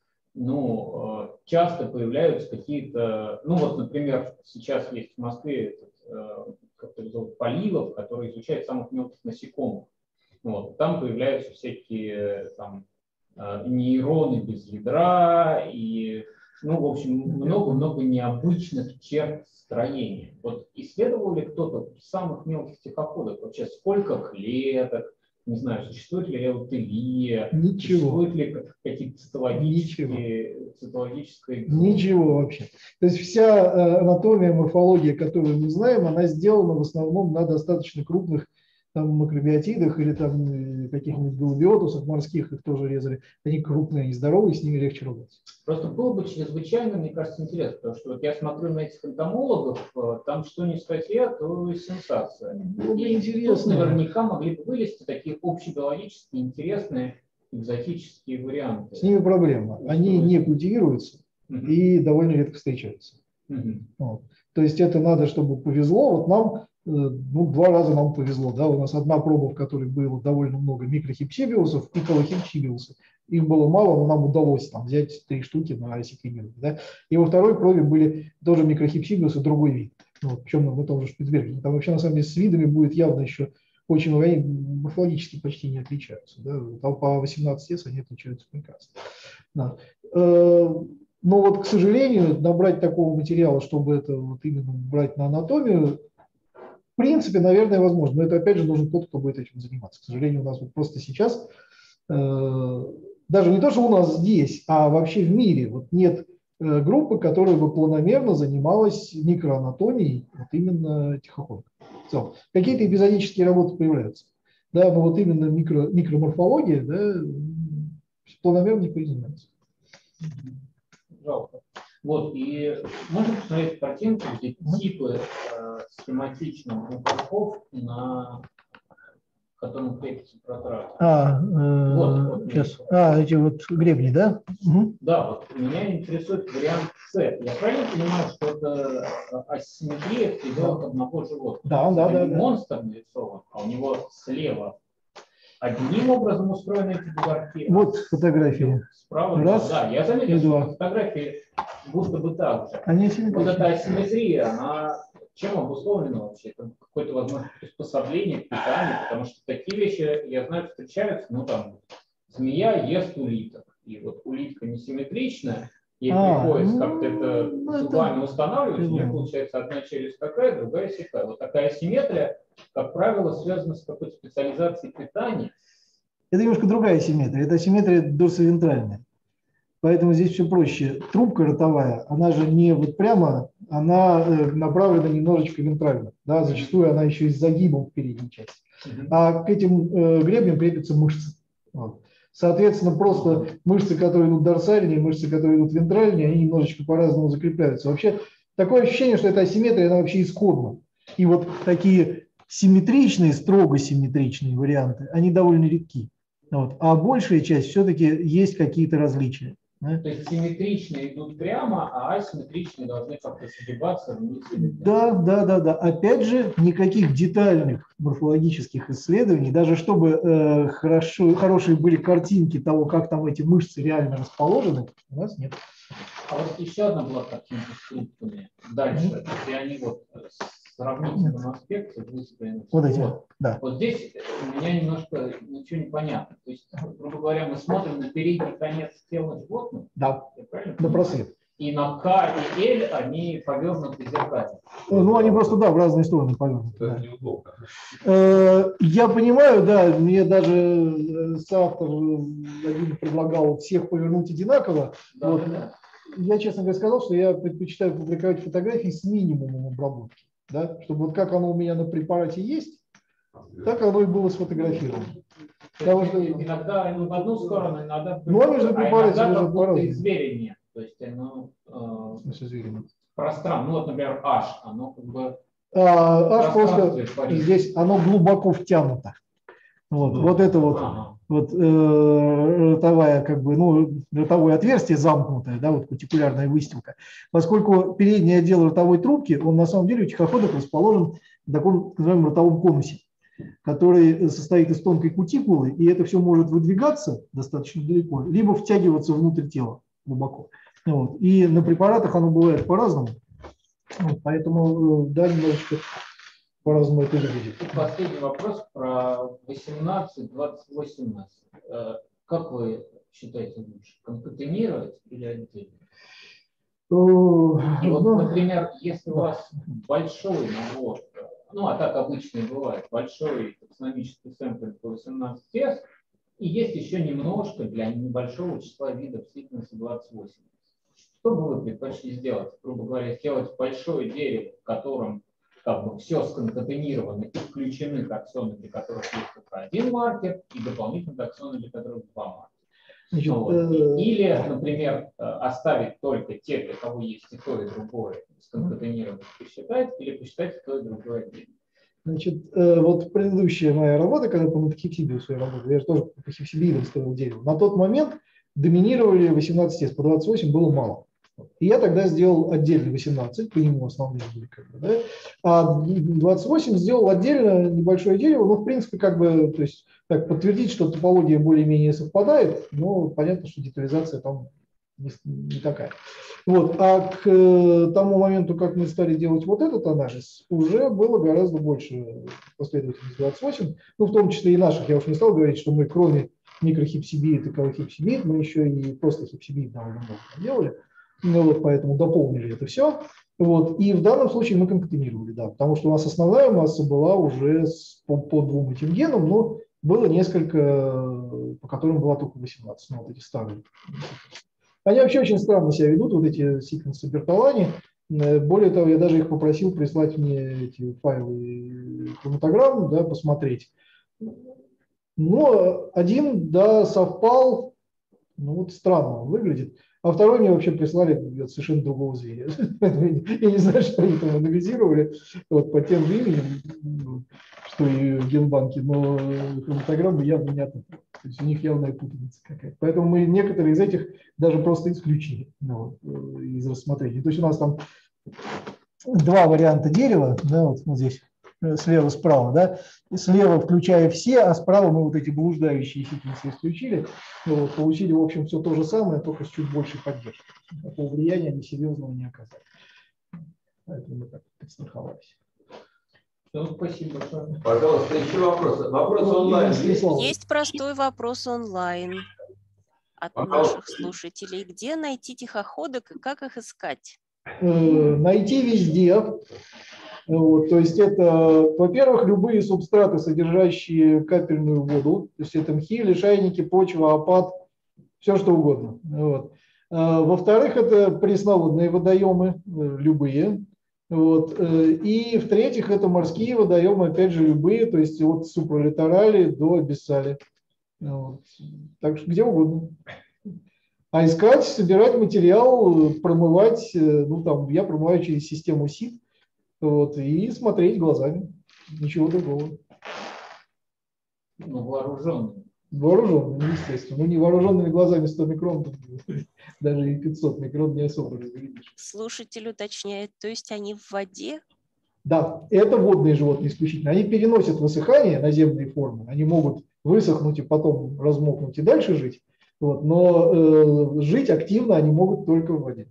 часто появляются какие-то, ну вот, например, сейчас есть в Москве как-то зовут Полилов, который изучает самых мелких насекомых. Вот. Там появляются всякие там нейроны без ядра и, ну, в общем, много-много необычных черт строения. Вот исследовал ли кто-то самых мелких тихоходок? Вообще, сколько клеток? Не знаю, существует ли эутерия? Ничего. Существует ли какие-то цитологические... Ничего вообще. То есть вся анатомия, морфология, которую мы знаем, она сделана в основном на достаточно крупных там макробиотидах или там каких-нибудь галубиотусах морских, их тоже резали. Они крупные, они здоровые, с ними легче работать. Просто было бы чрезвычайно, мне кажется, интересно, потому что вот я смотрю на этих энтомологов, там что ни статья, то сенсация. Было бы и интересно. тут наверняка могли бы вылезти такие общебиологические, интересные, экзотические варианты. С ними проблема. Они не культивируются и довольно редко встречаются. Вот. То есть это надо, чтобы повезло. Вот нам 2 раза нам повезло. Да? У нас одна проба, в которой было довольно много микрохипсибиусов и колохипсибиусов. Их было мало, но нам удалось там взять 3 штуки на секвенирование. Да? И во второй пробе были тоже микрохипсибиусы, другой вид. Вот, причем на том же Шпицбергене. Там вообще на самом деле с видами будет явно еще очень много. Они морфологически почти не отличаются. Да? Там по 18 они отличаются прекрасно. Да. Но вот, к сожалению, набрать такого материала, чтобы это вот именно брать на анатомию, в принципе, наверное, возможно. Но это, опять же, нужен тот, кто будет этим заниматься. К сожалению, у нас вот просто сейчас, даже не то, что у нас здесь, а вообще в мире, вот нет группы, которая бы планомерно занималась микроанатомией вот именно тихоходок. Какие-то эпизодические работы появляются. Да, но вот именно микроморфология, да, планомерно не занимается. Жалко. Вот, и можно посмотреть картинку, где типы схематичных бугорков, на котором крепится протрактор. Вот, сейчас. Эти вот гребни, да? Угу. Да, вот меня интересует вариант С. Я правильно понимаю, что это асимметрия в пределах одного животного? Да. Монстр нарисован, а у него слева одним образом устроены эти бугорки. Вот фотографии. Справа, раз, да, я заметил, что на фотографии будто бы так же. Они вот эта асимметрия, она чем обусловлена вообще? Это какое-то, возможно, приспособление к питанию, потому что такие вещи, я знаю, встречаются, ну там, змея ест улиток, и вот улитка несимметричная, ей приходится как-то это зубами устанавливать, у нее получается одна челюсть такая, другая сякая. Вот такая асимметрия, как правило, связана с какой-то специализацией питания. Это немножко другая асимметрия, это асимметрия дорсовентральная. Поэтому здесь все проще. Трубка ротовая, она же не вот прямо, она направлена немножечко вентрально. Да? Зачастую она еще и с загибом в передней части. А к этим гребням крепятся мышцы. Вот. Соответственно, просто мышцы, которые идут дорсальнее, мышцы, которые идут вентральнее, они немножечко по-разному закрепляются. Вообще, такое ощущение, что эта асимметрия, она вообще исходна. И вот такие симметричные, строго симметричные варианты, они довольно редки. Вот. А большая часть все-таки есть какие-то различия. Да? То есть симметричные идут прямо, а асимметричные должны как-то согибаться вниз. Да. Опять же, никаких детальных морфологических исследований, даже чтобы хорошие были картинки того, как там эти мышцы реально расположены, у нас нет. А вот еще одна была картинка с трубками. Дальше, и они вот в сравнительном аспекте выстроены. Вот эти, да. Вот здесь у меня немножко ничего не понятно. То есть, грубо говоря, мы смотрим на передний конец тела животных. Да, на просвет. И на К и Л они повернуты зеркально. Ну, они просто, да, в разные стороны повернуты. Это неудобно. Я понимаю, да, мне даже соавтор один предлагал всех повернуть одинаково. Да, вот. да. Я, честно говоря, сказал, что я предпочитаю публиковать фотографии с минимумом обработки. Да? Чтобы вот как оно у меня на препарате есть, так оно и было сфотографировано. Потому что иногда они в одну сторону, иногда в другую. Ну, они же на препарате иногда уже по-разному. измерение. То есть оно пространство, ну вот, например, H, оно как бы H просто здесь оно глубоко втянуто. Вот это вот ротовая, как бы, ну, ротовое отверстие замкнутое, да, вот кутикулярная выстилка. Поскольку передний отдел ротовой трубки, он на самом деле у тихоходок расположен в таком называемом ротовом конусе, который состоит из тонкой кутикулы, и это все может выдвигаться достаточно далеко, либо втягиваться внутрь тела глубоко. Вот. И на препаратах оно бывает по-разному, вот, поэтому, да, немножечко по-разному это выглядит. И последний вопрос про 18-20-18. Как вы считаете лучше, конкатенировать или отдельно? И вот, например, если у вас большой набор, ну а так обычно и бывает, большой таксономический сэмпл по 18S, и есть еще немножко для небольшого числа видов сиквенса 28. Что бы вы предпочли сделать? Грубо говоря, сделать большое дерево, в котором как бы все сконкатенировано и включены таксоны, для которых есть только один маркер, и дополнительно таксоны, для которых два маркера. Значит, Или, например, оставить только те, для кого есть и то, и другое, сконкатенированно посчитать, или посчитать и то, и другое отдельно. Значит, вот предыдущая моя работа, когда по мотохипсидию свою работу, я же тоже по хипсидиидам строил дерево, на тот момент доминировали 18S, по 28 было мало. И я тогда сделал отдельно 18, по нему основные были, как бы, да? А 28 сделал отдельно небольшое дерево, но в принципе как бы, то есть так, подтвердить, что топология более-менее совпадает, но понятно, что детализация там не такая. Вот. А к тому моменту, как мы стали делать вот этот анализ, уже было гораздо больше последовательностей 28, ну в том числе и наших. Я уж не стал говорить, что мы кроме микрохипсибиид и колохипсибиид, мы еще и просто хипсибиид довольно много делали. Ну, вот, поэтому дополнили это все. Вот. И в данном случае мы конкатенировали, да, потому что у нас основная масса была уже по двум этим генам, но было несколько, по которым была только 18, ну, вот эти старые. Они вообще очень странно себя ведут, вот эти секвенсы Бертолани. Более того, я даже их попросил прислать мне эти файлы хроматограмм, да, посмотреть. Но один, да, совпал, ну вот странно он выглядит. А второй мне вообще прислали от совершенно другого зверя. Я не знаю, что они там анализировали вот, по тем же именем, что и в Генбанке, но хроматограммы явно не оттуда. То есть у них явная путаница какая-то. Поэтому мы некоторые из этих даже просто исключили из рассмотрения. То есть у нас там два варианта дерева, да, вот здесь слева-справа, да, и слева включая все, а справа мы вот эти блуждающие секвенции исключили, вот, получили, в общем, все то же самое, только с чуть большей поддержкой. Такого влияния они серьезного не оказали. Поэтому мы так подстраховались. Спасибо. Пожалуйста, еще вопрос. Вопрос онлайн. Есть простой вопрос онлайн от наших слушателей. Где найти тихоходок и как их искать? Найти везде. Вот, то есть это, во-первых, любые субстраты, содержащие капельную воду, то есть это мхи, лишайники, почва, опад, все что угодно. Вот. Во-вторых, это пресноводные водоемы, любые. Вот. И в-третьих, это морские водоемы, опять же, любые, то есть от супралиторали до абиссали. Вот. Так что где угодно. А искать, собирать материал, промывать, ну там я промываю через систему СИД, вот, и смотреть глазами. Ничего другого. Ну, вооруженными. Вооруженными, естественно. Ну, не вооруженными глазами 100 микрон, даже и 500 микрон не особо разглядишь. Слушатель уточняет, то есть они в воде? Да, это водные животные исключительно. Они переносят высыхание, наземные формы. Они могут высохнуть и потом размокнуть и дальше жить. Вот, но жить активно они могут только в воде.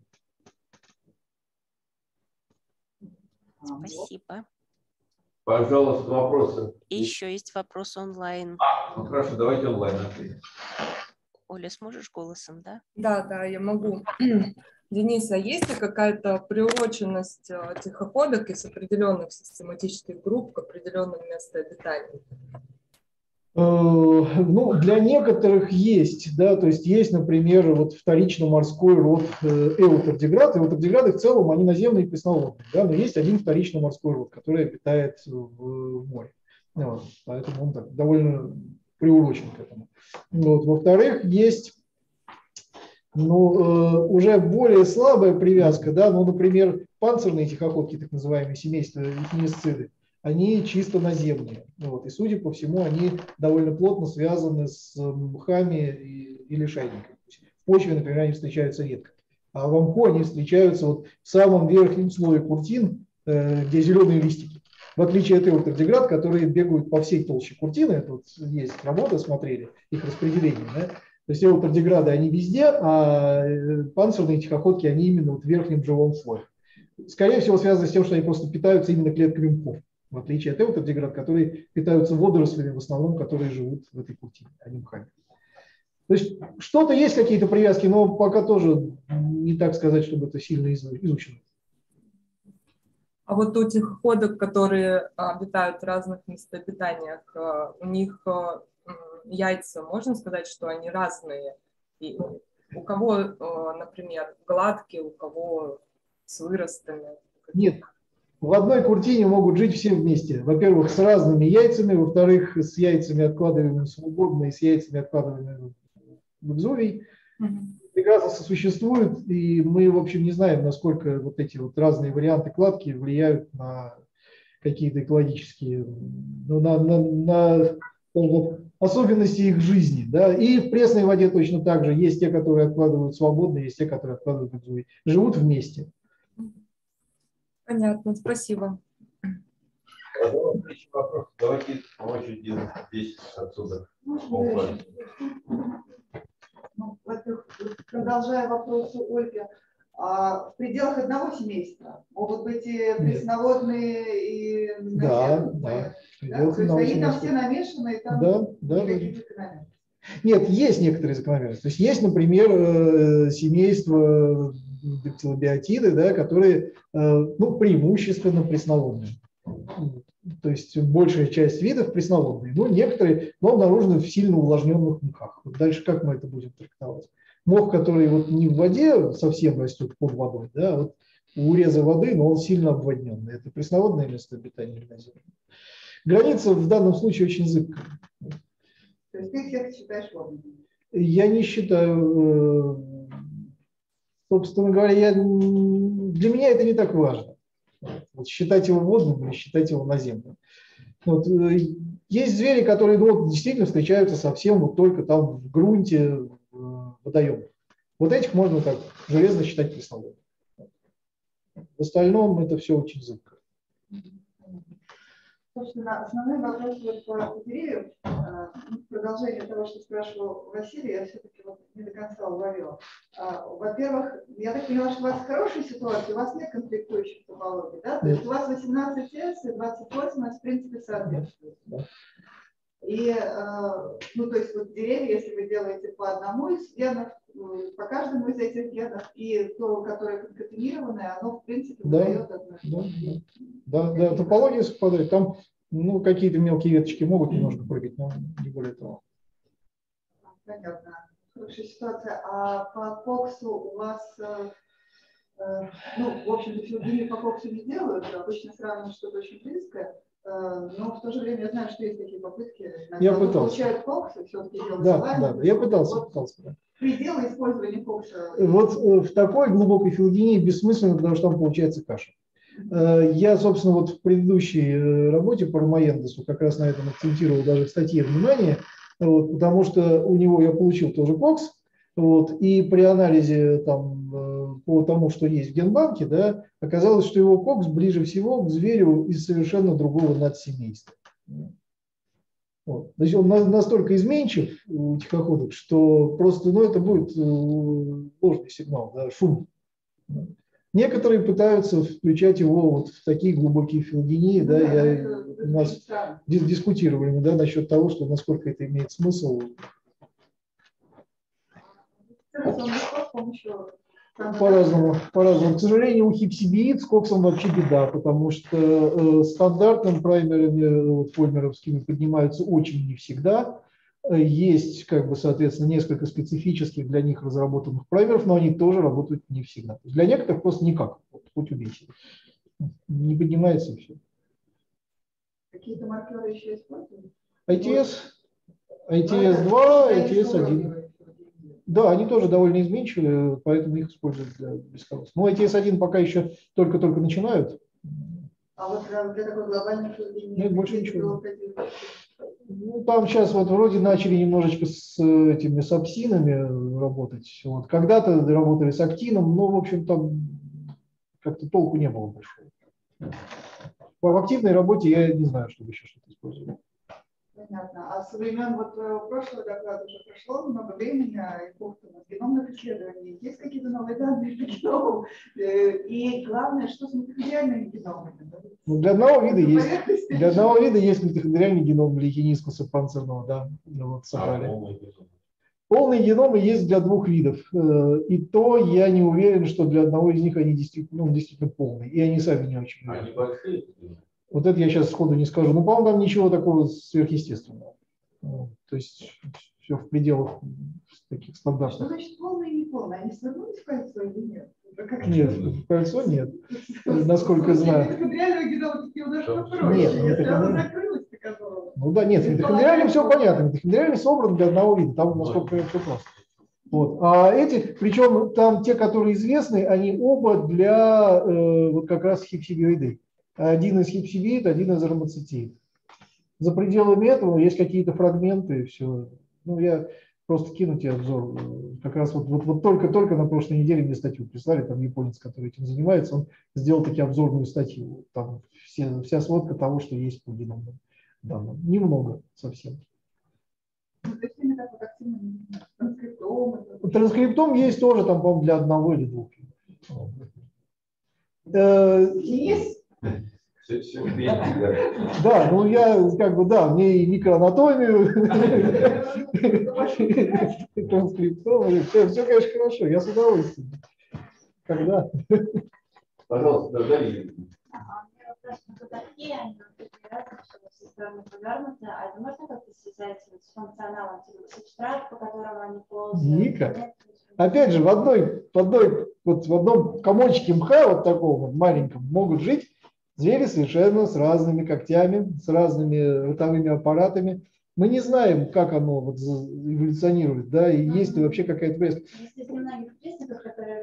Спасибо. Пожалуйста, вопросы. И еще есть вопрос онлайн. Ну хорошо, давайте онлайн ответим. Оля, сможешь голосом, да? Да, я могу. Денис, а есть ли какая-то приуроченность тихоходок из определенных систематических групп к определенным местам обитания? Ну, для некоторых есть, да, то есть есть, например, вот вторично-морской род эутердиград. Эутердиграды в целом, они наземные и пресноводные, да, но есть один вторично-морской род, который обитает в море. Вот, поэтому он так довольно приурочен к этому. Вот. Во-вторых, есть уже более слабая привязка, да, ну, например, панцирные тихоходки, так называемые семейства эхинисциды, они чисто наземные. Вот, и, судя по всему, они довольно плотно связаны с мхами и лишайниками. В почве, например, они встречаются редко. А в мху они встречаются вот в самом верхнем слое куртин, где зеленые листики. В отличие от эутердиград, которые бегают по всей толще куртины, это вот есть работа, смотрели их распределение. Да? То есть эутердиграды, они везде, а панцирные тихоходки, они именно вот в верхнем живом слое. Скорее всего, связано с тем, что они просто питаются именно клетками мхов. В отличие от эутердиград, которые питаются водорослями, в основном, которые живут в этой куртине, а не мхами. То есть что-то есть, какие-то привязки, но пока тоже не так сказать, чтобы это сильно изучено. А вот у тихоходок, которые обитают в разных местообитаниях, у них яйца, можно сказать, что они разные? И у кого, например, гладкие, у кого с выростами? Нет. В одной куртине могут жить все вместе. Во-первых, с разными яйцами, во-вторых, с яйцами, откладываемыми свободно, и с яйцами, откладываемыми в экзувий. Прекрасно сосуществуют, и мы, в общем, не знаем, насколько вот эти вот разные варианты кладки влияют на какие-то экологические, на особенности их жизни. Да? И в пресной воде точно так же. Есть те, которые откладывают свободно, есть те, которые откладывают в экзувий. Живут вместе. Понятно, спасибо. Вопрос. Давайте по очереди здесь отсюда. Продолжая вопрос у Ольги, в пределах одного семейства могут быть и пресноводные, и наземные? Да. То есть они там все намешаны, и там никаких закономерностей? Нет, есть некоторые закономерности. То есть есть, например, семейство дактилобиотиды, да, которые преимущественно пресноводные. То есть большая часть видов пресноводные. Но некоторые обнаружены в сильно увлажненных мхах. Вот дальше как мы это будем трактовать? Мох, который вот не в воде совсем растет под водой, да, вот у уреза воды, но он сильно обводненный. Это пресноводное место обитания или наземное. Граница в данном случае очень зыбкая. То есть ты всех считаешь водными? Я не считаю. собственно говоря, для меня это не так важно. Вот, считать его водным или считать его наземным. Вот, есть звери, которые вот, действительно встречаются совсем вот только там в грунте, в водоемах. Вот этих можно так железно считать пресноводными. В остальном это все очень зыбко. Собственно, основной вопрос вот по деревьям, продолжение того, что спрашивал Василий, я все-таки вот не до конца уловила. Во-первых, я так поняла, что у вас хорошая ситуация, у вас нет конфликтующих топологий, да? То есть у вас 18 С и 28, это в принципе соответствует. И, ну, то есть вот деревья, если вы делаете по одному из генов, по каждому из этих генов, и то, которое конкатенированное, оно в принципе выдает одно. Да, топология совпадает. Там ну, какие-то мелкие веточки могут немножко прыгать, но не более того. Понятно. Хорошая ситуация. А по коксу у вас, ну, в общем-то, филогении по коксу не делают, обычно сравнивают что-то очень близкое. Но в то же время я знаю, что есть такие попытки. Я пытался. Получают кокс и все-таки делают. Да, я пытался. Пределы использования кокса. Вот в такой глубокой филогении бессмысленно, потому что там получается каша. Я, собственно, вот в предыдущей работе по Ромаендесу как раз на этом акцентировал даже в статье внимание, вот, потому что у него я получил тоже кокс, вот, и при анализе там, по тому, что есть в генбанке, да, оказалось, что его кокс ближе всего к зверю из совершенно другого надсемейства. Вот. То есть он настолько изменчив у тихоходок, что просто ну, это будет ложный сигнал, да, шум. Некоторые пытаются включать его вот в такие глубокие филогении, да, у нас дискутировали да, насчет того, что насколько это имеет смысл. По-разному. К сожалению, у хипсибиид с коксом вообще беда, потому что стандартным праймерами вот, фольмеровскими поднимаются очень не всегда. Есть, как бы, соответственно, несколько специфических для них разработанных праймеров, но они тоже работают не всегда. Для некоторых просто никак, хоть убейся. Не поднимается и все. Какие-то маркеры еще используют? ITS-2, ITS-1. Да, они тоже довольно изменчивые, поэтому их используют для бескорыстных. Но ITS-1 пока еще только-только начинают. А вот для такой глобальной филогении? Нет, больше ничего. Ну, там сейчас вот вроде начали немножечко с этими сапсинами работать. Вот. Когда-то работали с актином, но, в общем, там как-то толку не было большого. В активной работе я не знаю, чтобы еще что-то использовать. Понятно. А со времен вот прошлого доклада уже прошло много времени, эпоха геномных исследований. Есть какие-то новые данные по геному? И главное, что с митохондриальными геномами? Ну, для одного вида есть. Для одного вида есть митохондриальный геном лейкинискуса панцирного, да. Вот, собрали. Полные геномы есть для двух видов. И то я не уверен, что для одного из них они действительно полные. И они сами не очень. Они большие. Вот это я сейчас сходу не скажу. Ну, по-моему, там ничего такого сверхъестественного. То есть все в пределах таких стандартных. Что значит полные и не полные? Они свернулись в кольцо или нет? Нет, в кольцо нет. Насколько знаю. Митохондриального генома такие удачи попроще. Нет, ну да, нет, митохондриальным все понятно. Митохондриальный собран для одного вида. Там насколько все просто. Вот. А эти, причем там те, которые известны, они оба для вот как раз хипсибиоидей. Один из хипсибиид, один из ромацитид. За пределами этого есть какие-то фрагменты, и все. Ну, я просто кину тебе обзор. Как раз вот только на прошлой неделе мне статью прислали, там японец, который этим занимается, он сделал таки обзорную статью. Там вся сводка того, что есть по геномным данным. Немного совсем. Транскриптом есть тоже, там, по-моему, для одного или двух. Есть? Да, ну я как бы, да, мне и микроанатомию, транскриптом, все, конечно, хорошо, я с удовольствием. Когда? Пожалуйста, Дарья. Какие они со стороны повернуты, а это можно как-то связать с функционалом субстрат, по которому они ползают? Никак. Опять же, в одном комочке мха, вот таком вот маленьком, могут жить звери совершенно с разными когтями, с разными ротовыми аппаратами. Мы не знаем, как оно вот эволюционирует, да, и есть ли вообще какая-то пресса. Из многих признаков, которые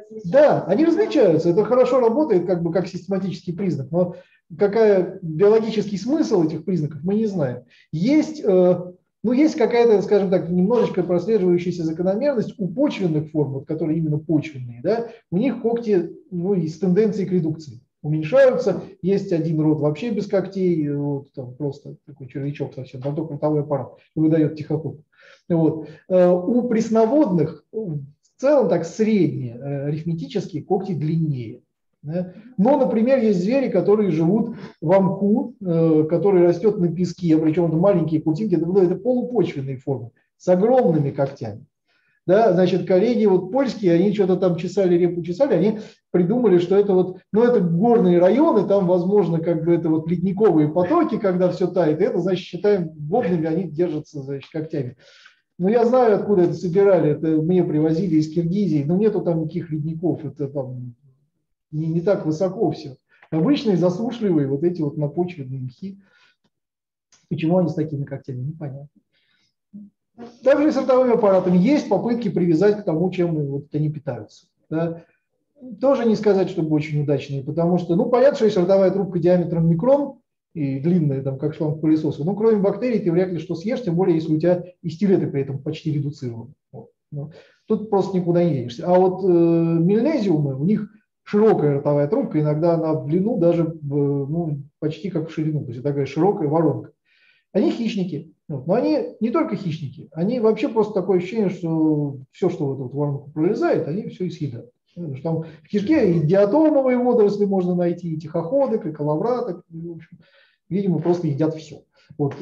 различаются. Да, они различаются. Это хорошо работает как бы как систематический признак. Но какой биологический смысл этих признаков, мы не знаем. Есть, ну, есть какая-то, скажем так, немножечко прослеживающаяся закономерность у почвенных форм, вот, которые именно почвенные. Да, у них когти, ну, с тенденцией к редукции уменьшаются. Есть один род вообще без когтей, вот, там просто такой червячок совсем, там только ротовой аппарат выдает тихоход. Вот. У пресноводных в целом так средние арифметические когти длиннее. Да? Но, например, есть звери, которые живут в мху, который растет на песке, причем это маленькие куртинки, это полупочвенные формы с огромными когтями. Да, значит, коллеги вот польские, они что-то там чесали, репу чесали, они придумали, что это вот, ну, это горные районы, там, возможно, как бы это вот ледниковые потоки, когда все тает, и это, значит, считаем водными, они держатся, значит, когтями. Ну, я знаю, откуда это собирали, это мне привозили из Киргизии, но нету там никаких ледников, это там не так высоко все. Обычные засушливые вот эти вот напочвенные мхи. Почему они с такими когтями, непонятно. Также и с ротовыми аппаратами есть попытки привязать к тому, чем вот они питаются. Да. Тоже не сказать, чтобы очень удачные, потому что, ну, понятно, что если ротовая трубка диаметром микрон и длинная, там, как шланг пылесоса, ну, кроме бактерий ты вряд ли что съешь, тем более, если у тебя и стилеты при этом почти редуцированы. Вот. Ну, тут просто никуда не денешься. А вот мельнезиумы, у них широкая ротовая трубка, иногда она в длину даже ну, почти как в ширину, то есть такая широкая воронка. Они хищники. Вот. Но они не только хищники, они вообще просто такое ощущение, что все, что в эту вот воронку пролезает, они все и съедают. Потому что там в кишке и диатомовые водоросли можно найти, и тихоходок, и коловраток. И, в общем, видимо, просто едят все. Вот.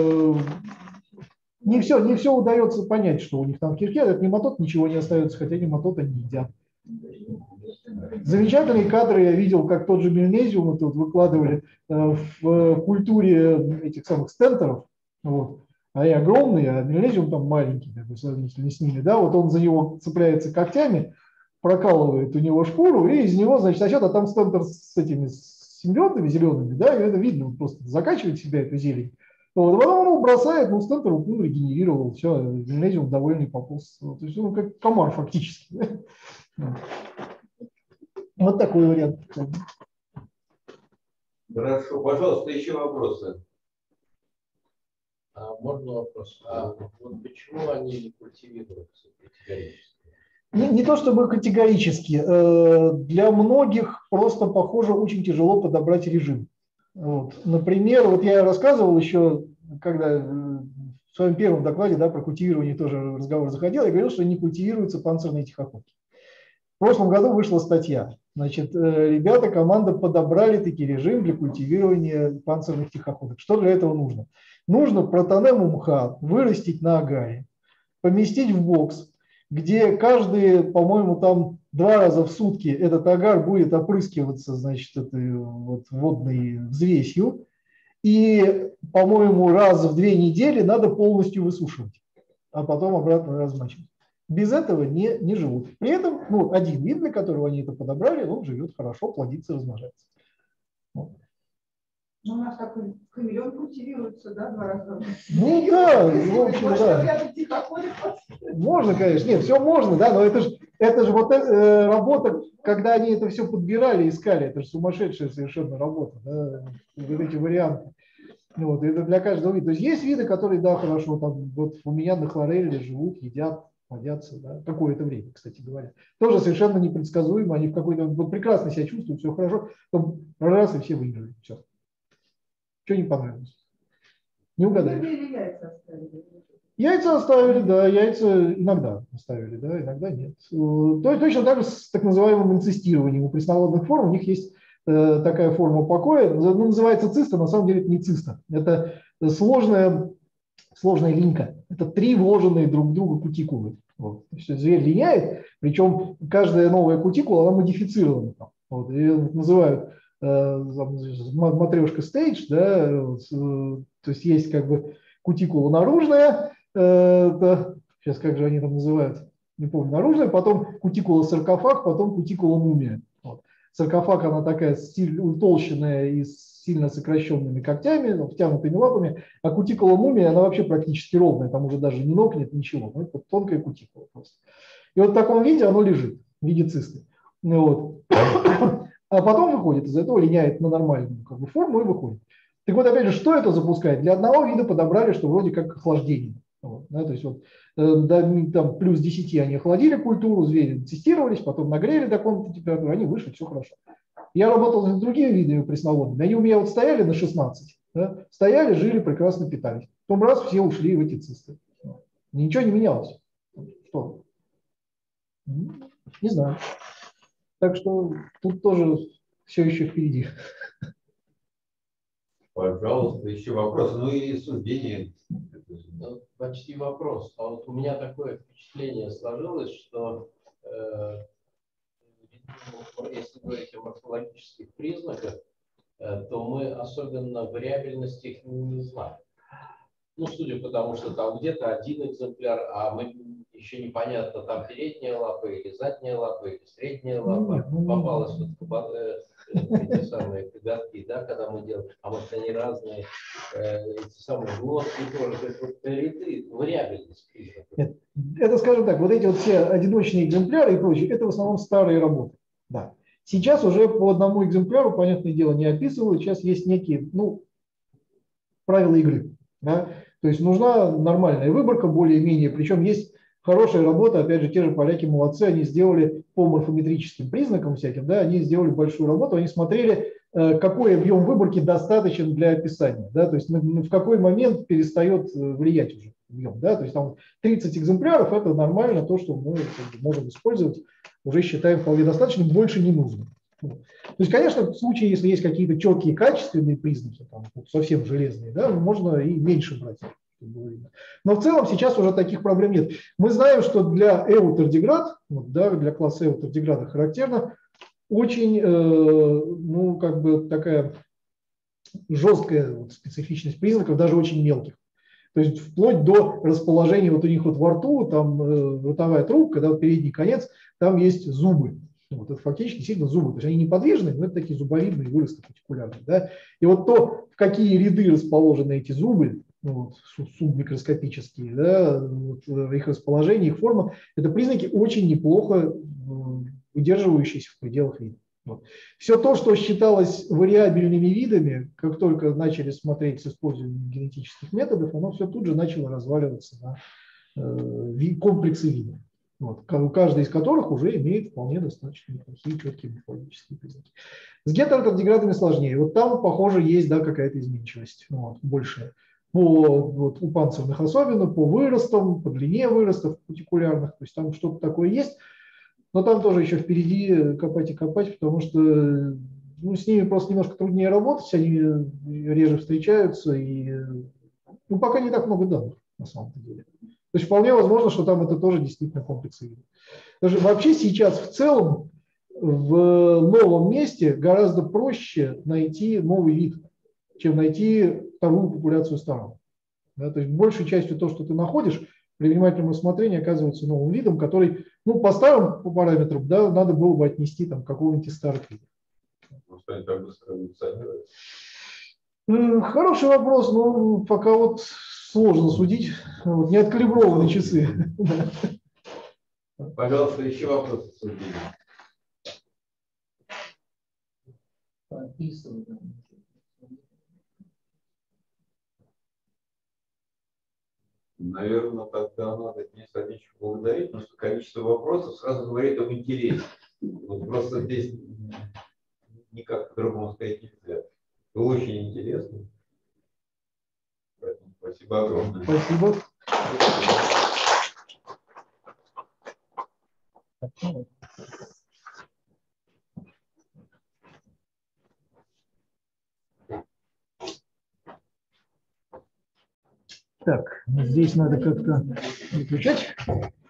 Не все удается понять, что у них там в кишке. От нематод ничего не остается, хотя нематод они едят. Замечательные кадры я видел, как тот же мельнезиум вот выкладывали в культуре этих самых стентеров. Вот. Они огромные, а мельнезиум там маленький, такой, сравнительно с ними. Да? Вот он за него цепляется когтями, прокалывает у него шкуру, и из него, значит, а там стентер с этими симбионтами зелеными, да, и это видно, он просто закачивает в себя эту зелень. Вот. А потом он его бросает, но стентер уплыл, регенерировал, все, мельнезиум довольный пополз. То есть он как комар фактически. Вот такой вариант. Хорошо, пожалуйста, еще вопросы. Можно вопрос? Вот почему они не культивируются категорически? Не то чтобы категорически. Для многих просто, похоже, очень тяжело подобрать режим. Вот. Например, вот я рассказывал еще, когда в своем первом докладе, да, про культивирование тоже разговор заходил, я говорил, что не культивируются панцирные тихоходки. В прошлом году вышла статья. Значит, ребята, команда подобрали таки режим для культивирования панцирных тихоходок. Что для этого нужно? Нужно протонему мха вырастить на агаре, поместить в бокс, где каждые, по-моему, там 2 раза в сутки этот агар будет опрыскиваться, значит, этой вот водной взвесью. И, по-моему, раз в 2 недели надо полностью высушивать, а потом обратно размачивать. Без этого не живут. При этом, ну, один вид, для которого они это подобрали, он живет хорошо, плодится, размножается. Вот. Ну, у нас так хамелеон культивируется, да, 2 раза. Ну да, в общем, да. Можно, конечно, нет, все можно, да, но это же вот работа, когда они это все подбирали, искали, это же сумасшедшая совершенно работа, да, вот эти варианты. Вот, это для каждого вида. То есть есть виды, которые, да, хорошо, там, вот у меня на хлорелле живут, едят, плодятся, да, какое-то время, кстати говоря. Тоже совершенно непредсказуемо, они в какой-то, вот прекрасно себя чувствуют, все хорошо, потом раз и все выиграли, все. Что не понравилось? Не угадаешь. Яйца оставили, да, яйца иногда оставили, да, иногда нет. Точно так же с так называемым инцестированием. У пресноводных форм у них есть такая форма покоя, ну, называется циста, на самом деле это не циста. Это сложная линька. Это 3 вложенные друг в друга кутикулы. Вот. Зверь линяет, причем каждая новая кутикула, она модифицирована. Вот. Ее называют матрешка стейдж, да, то есть есть как бы кутикула наружная, сейчас как же они там называют, не помню, наружная, потом кутикула саркофаг, потом кутикула мумия. Вот. Саркофаг, она такая утолщенная и с сильно сокращенными когтями, втянутыми лапами, а кутикула мумия, она вообще практически ровная, там уже даже не ног нет, ничего, ну, это тонкая кутикула просто. И вот в таком виде оно лежит, в виде цисты. Вот. А потом выходит из этого, линяет на нормальную как бы форму и выходит. Так вот, опять же, что это запускает? Для одного вида подобрали, что вроде как охлаждение. Вот, да, то есть вот, там плюс 10 они охладили культуру, звери тестировались, потом нагрели до комнаты температуры, они вышли, все хорошо. Я работал с другими видами пресноводными, они у меня вот стояли на 16, да, стояли, жили, прекрасно питались. Потом раз, все ушли в эти цисты. Ничего не менялось. Что? Не знаю. Так что тут тоже все еще впереди. Пожалуйста, еще вопрос. Ну и суждение. Ну, почти вопрос. А вот у меня такое впечатление сложилось, что если говорить о морфологических признаках, то мы особенно вариабельность их не знаем. Ну, судя по тому, что там где-то один экземпляр, а мы еще непонятно, там передняя лапа или задняя лапа или средняя лапа попалась вот эти самые коготки, да, когда мы делаем, а может они разные, эти самые глотки тоже, то есть вот ряды, вариабельность признаков. Нет, это, скажем так, вот эти вот все одиночные экземпляры и прочее, это в основном старые работы. Да. Сейчас уже по одному экземпляру, понятное дело, не описывают, сейчас есть некие, ну, правила игры. Да? То есть нужна нормальная выборка, более-менее, причем есть хорошая работа, опять же, те же поляки молодцы, они сделали по морфометрическим признакам всяким, да, они сделали большую работу, они смотрели, какой объем выборки достаточен для описания, да, то есть в какой момент перестает влиять уже объем, да, то есть там 30 экземпляров – это нормально, то, что мы можем использовать, уже считаем вполне достаточно, больше не нужно. То есть, конечно, в случае, если есть какие-то четкие качественные признаки, там, совсем железные, да, можно и меньше брать. Но в целом сейчас уже таких проблем нет. Мы знаем, что для эутардиград, вот, да, для класса эутардиграда характерно очень, ну, как бы такая жесткая вот специфичность признаков, даже очень мелких. То есть вплоть до расположения вот у них вот во рту, там ротовая трубка, да, вот передний конец, там есть зубы. Вот это фактически действительно зубы. То есть они неподвижные, но это такие зубовидные выросты патикулярные. Да? И вот то, в какие ряды расположены эти зубы, вот, субмикроскопические, да, вот, их расположение, их форма, это признаки очень неплохо выдерживающиеся в пределах вида. Вот. Все то, что считалось вариабельными видами, как только начали смотреть с использованием генетических методов, оно все тут же начало разваливаться на комплексы видов. Вот, каждый из которых уже имеет вполне достаточно неплохие четкие морфологические признаки. С гетеротардиградами сложнее. Вот там, похоже, есть, да, какая-то изменчивость, вот, большая. Вот, у панцирных особенно, по выростам, по длине выростов патикулярных, то есть там что-то такое есть, но там тоже еще впереди копать и копать, потому что ну, с ними просто немножко труднее работать, они реже встречаются, и ну, пока не так много данных на самом деле. То есть вполне возможно, что там это тоже действительно комплексы видов. Даже вообще сейчас в целом в новом месте гораздо проще найти новый вид, чем найти вторую популяцию старого. Да, то есть большей частью то, что ты находишь, при внимательном рассмотрении оказывается новым видом, который, ну, по старым параметрам, да, надо было бы отнести там, к какому-нибудь из старых видов. Что они так быстро эволюционируют? Хороший вопрос, но пока вот сложно судить. Вот, не откалиброваны часы. Пожалуйста, еще вопросы к суждению. Наверное, тогда надо Денис Владимирович благодарить, потому что количество вопросов сразу говорит об интересе. Вот просто здесь никак по-другому сказать нельзя. Было очень интересно. Поэтому спасибо огромное. Спасибо. Так, здесь надо как-то выключать.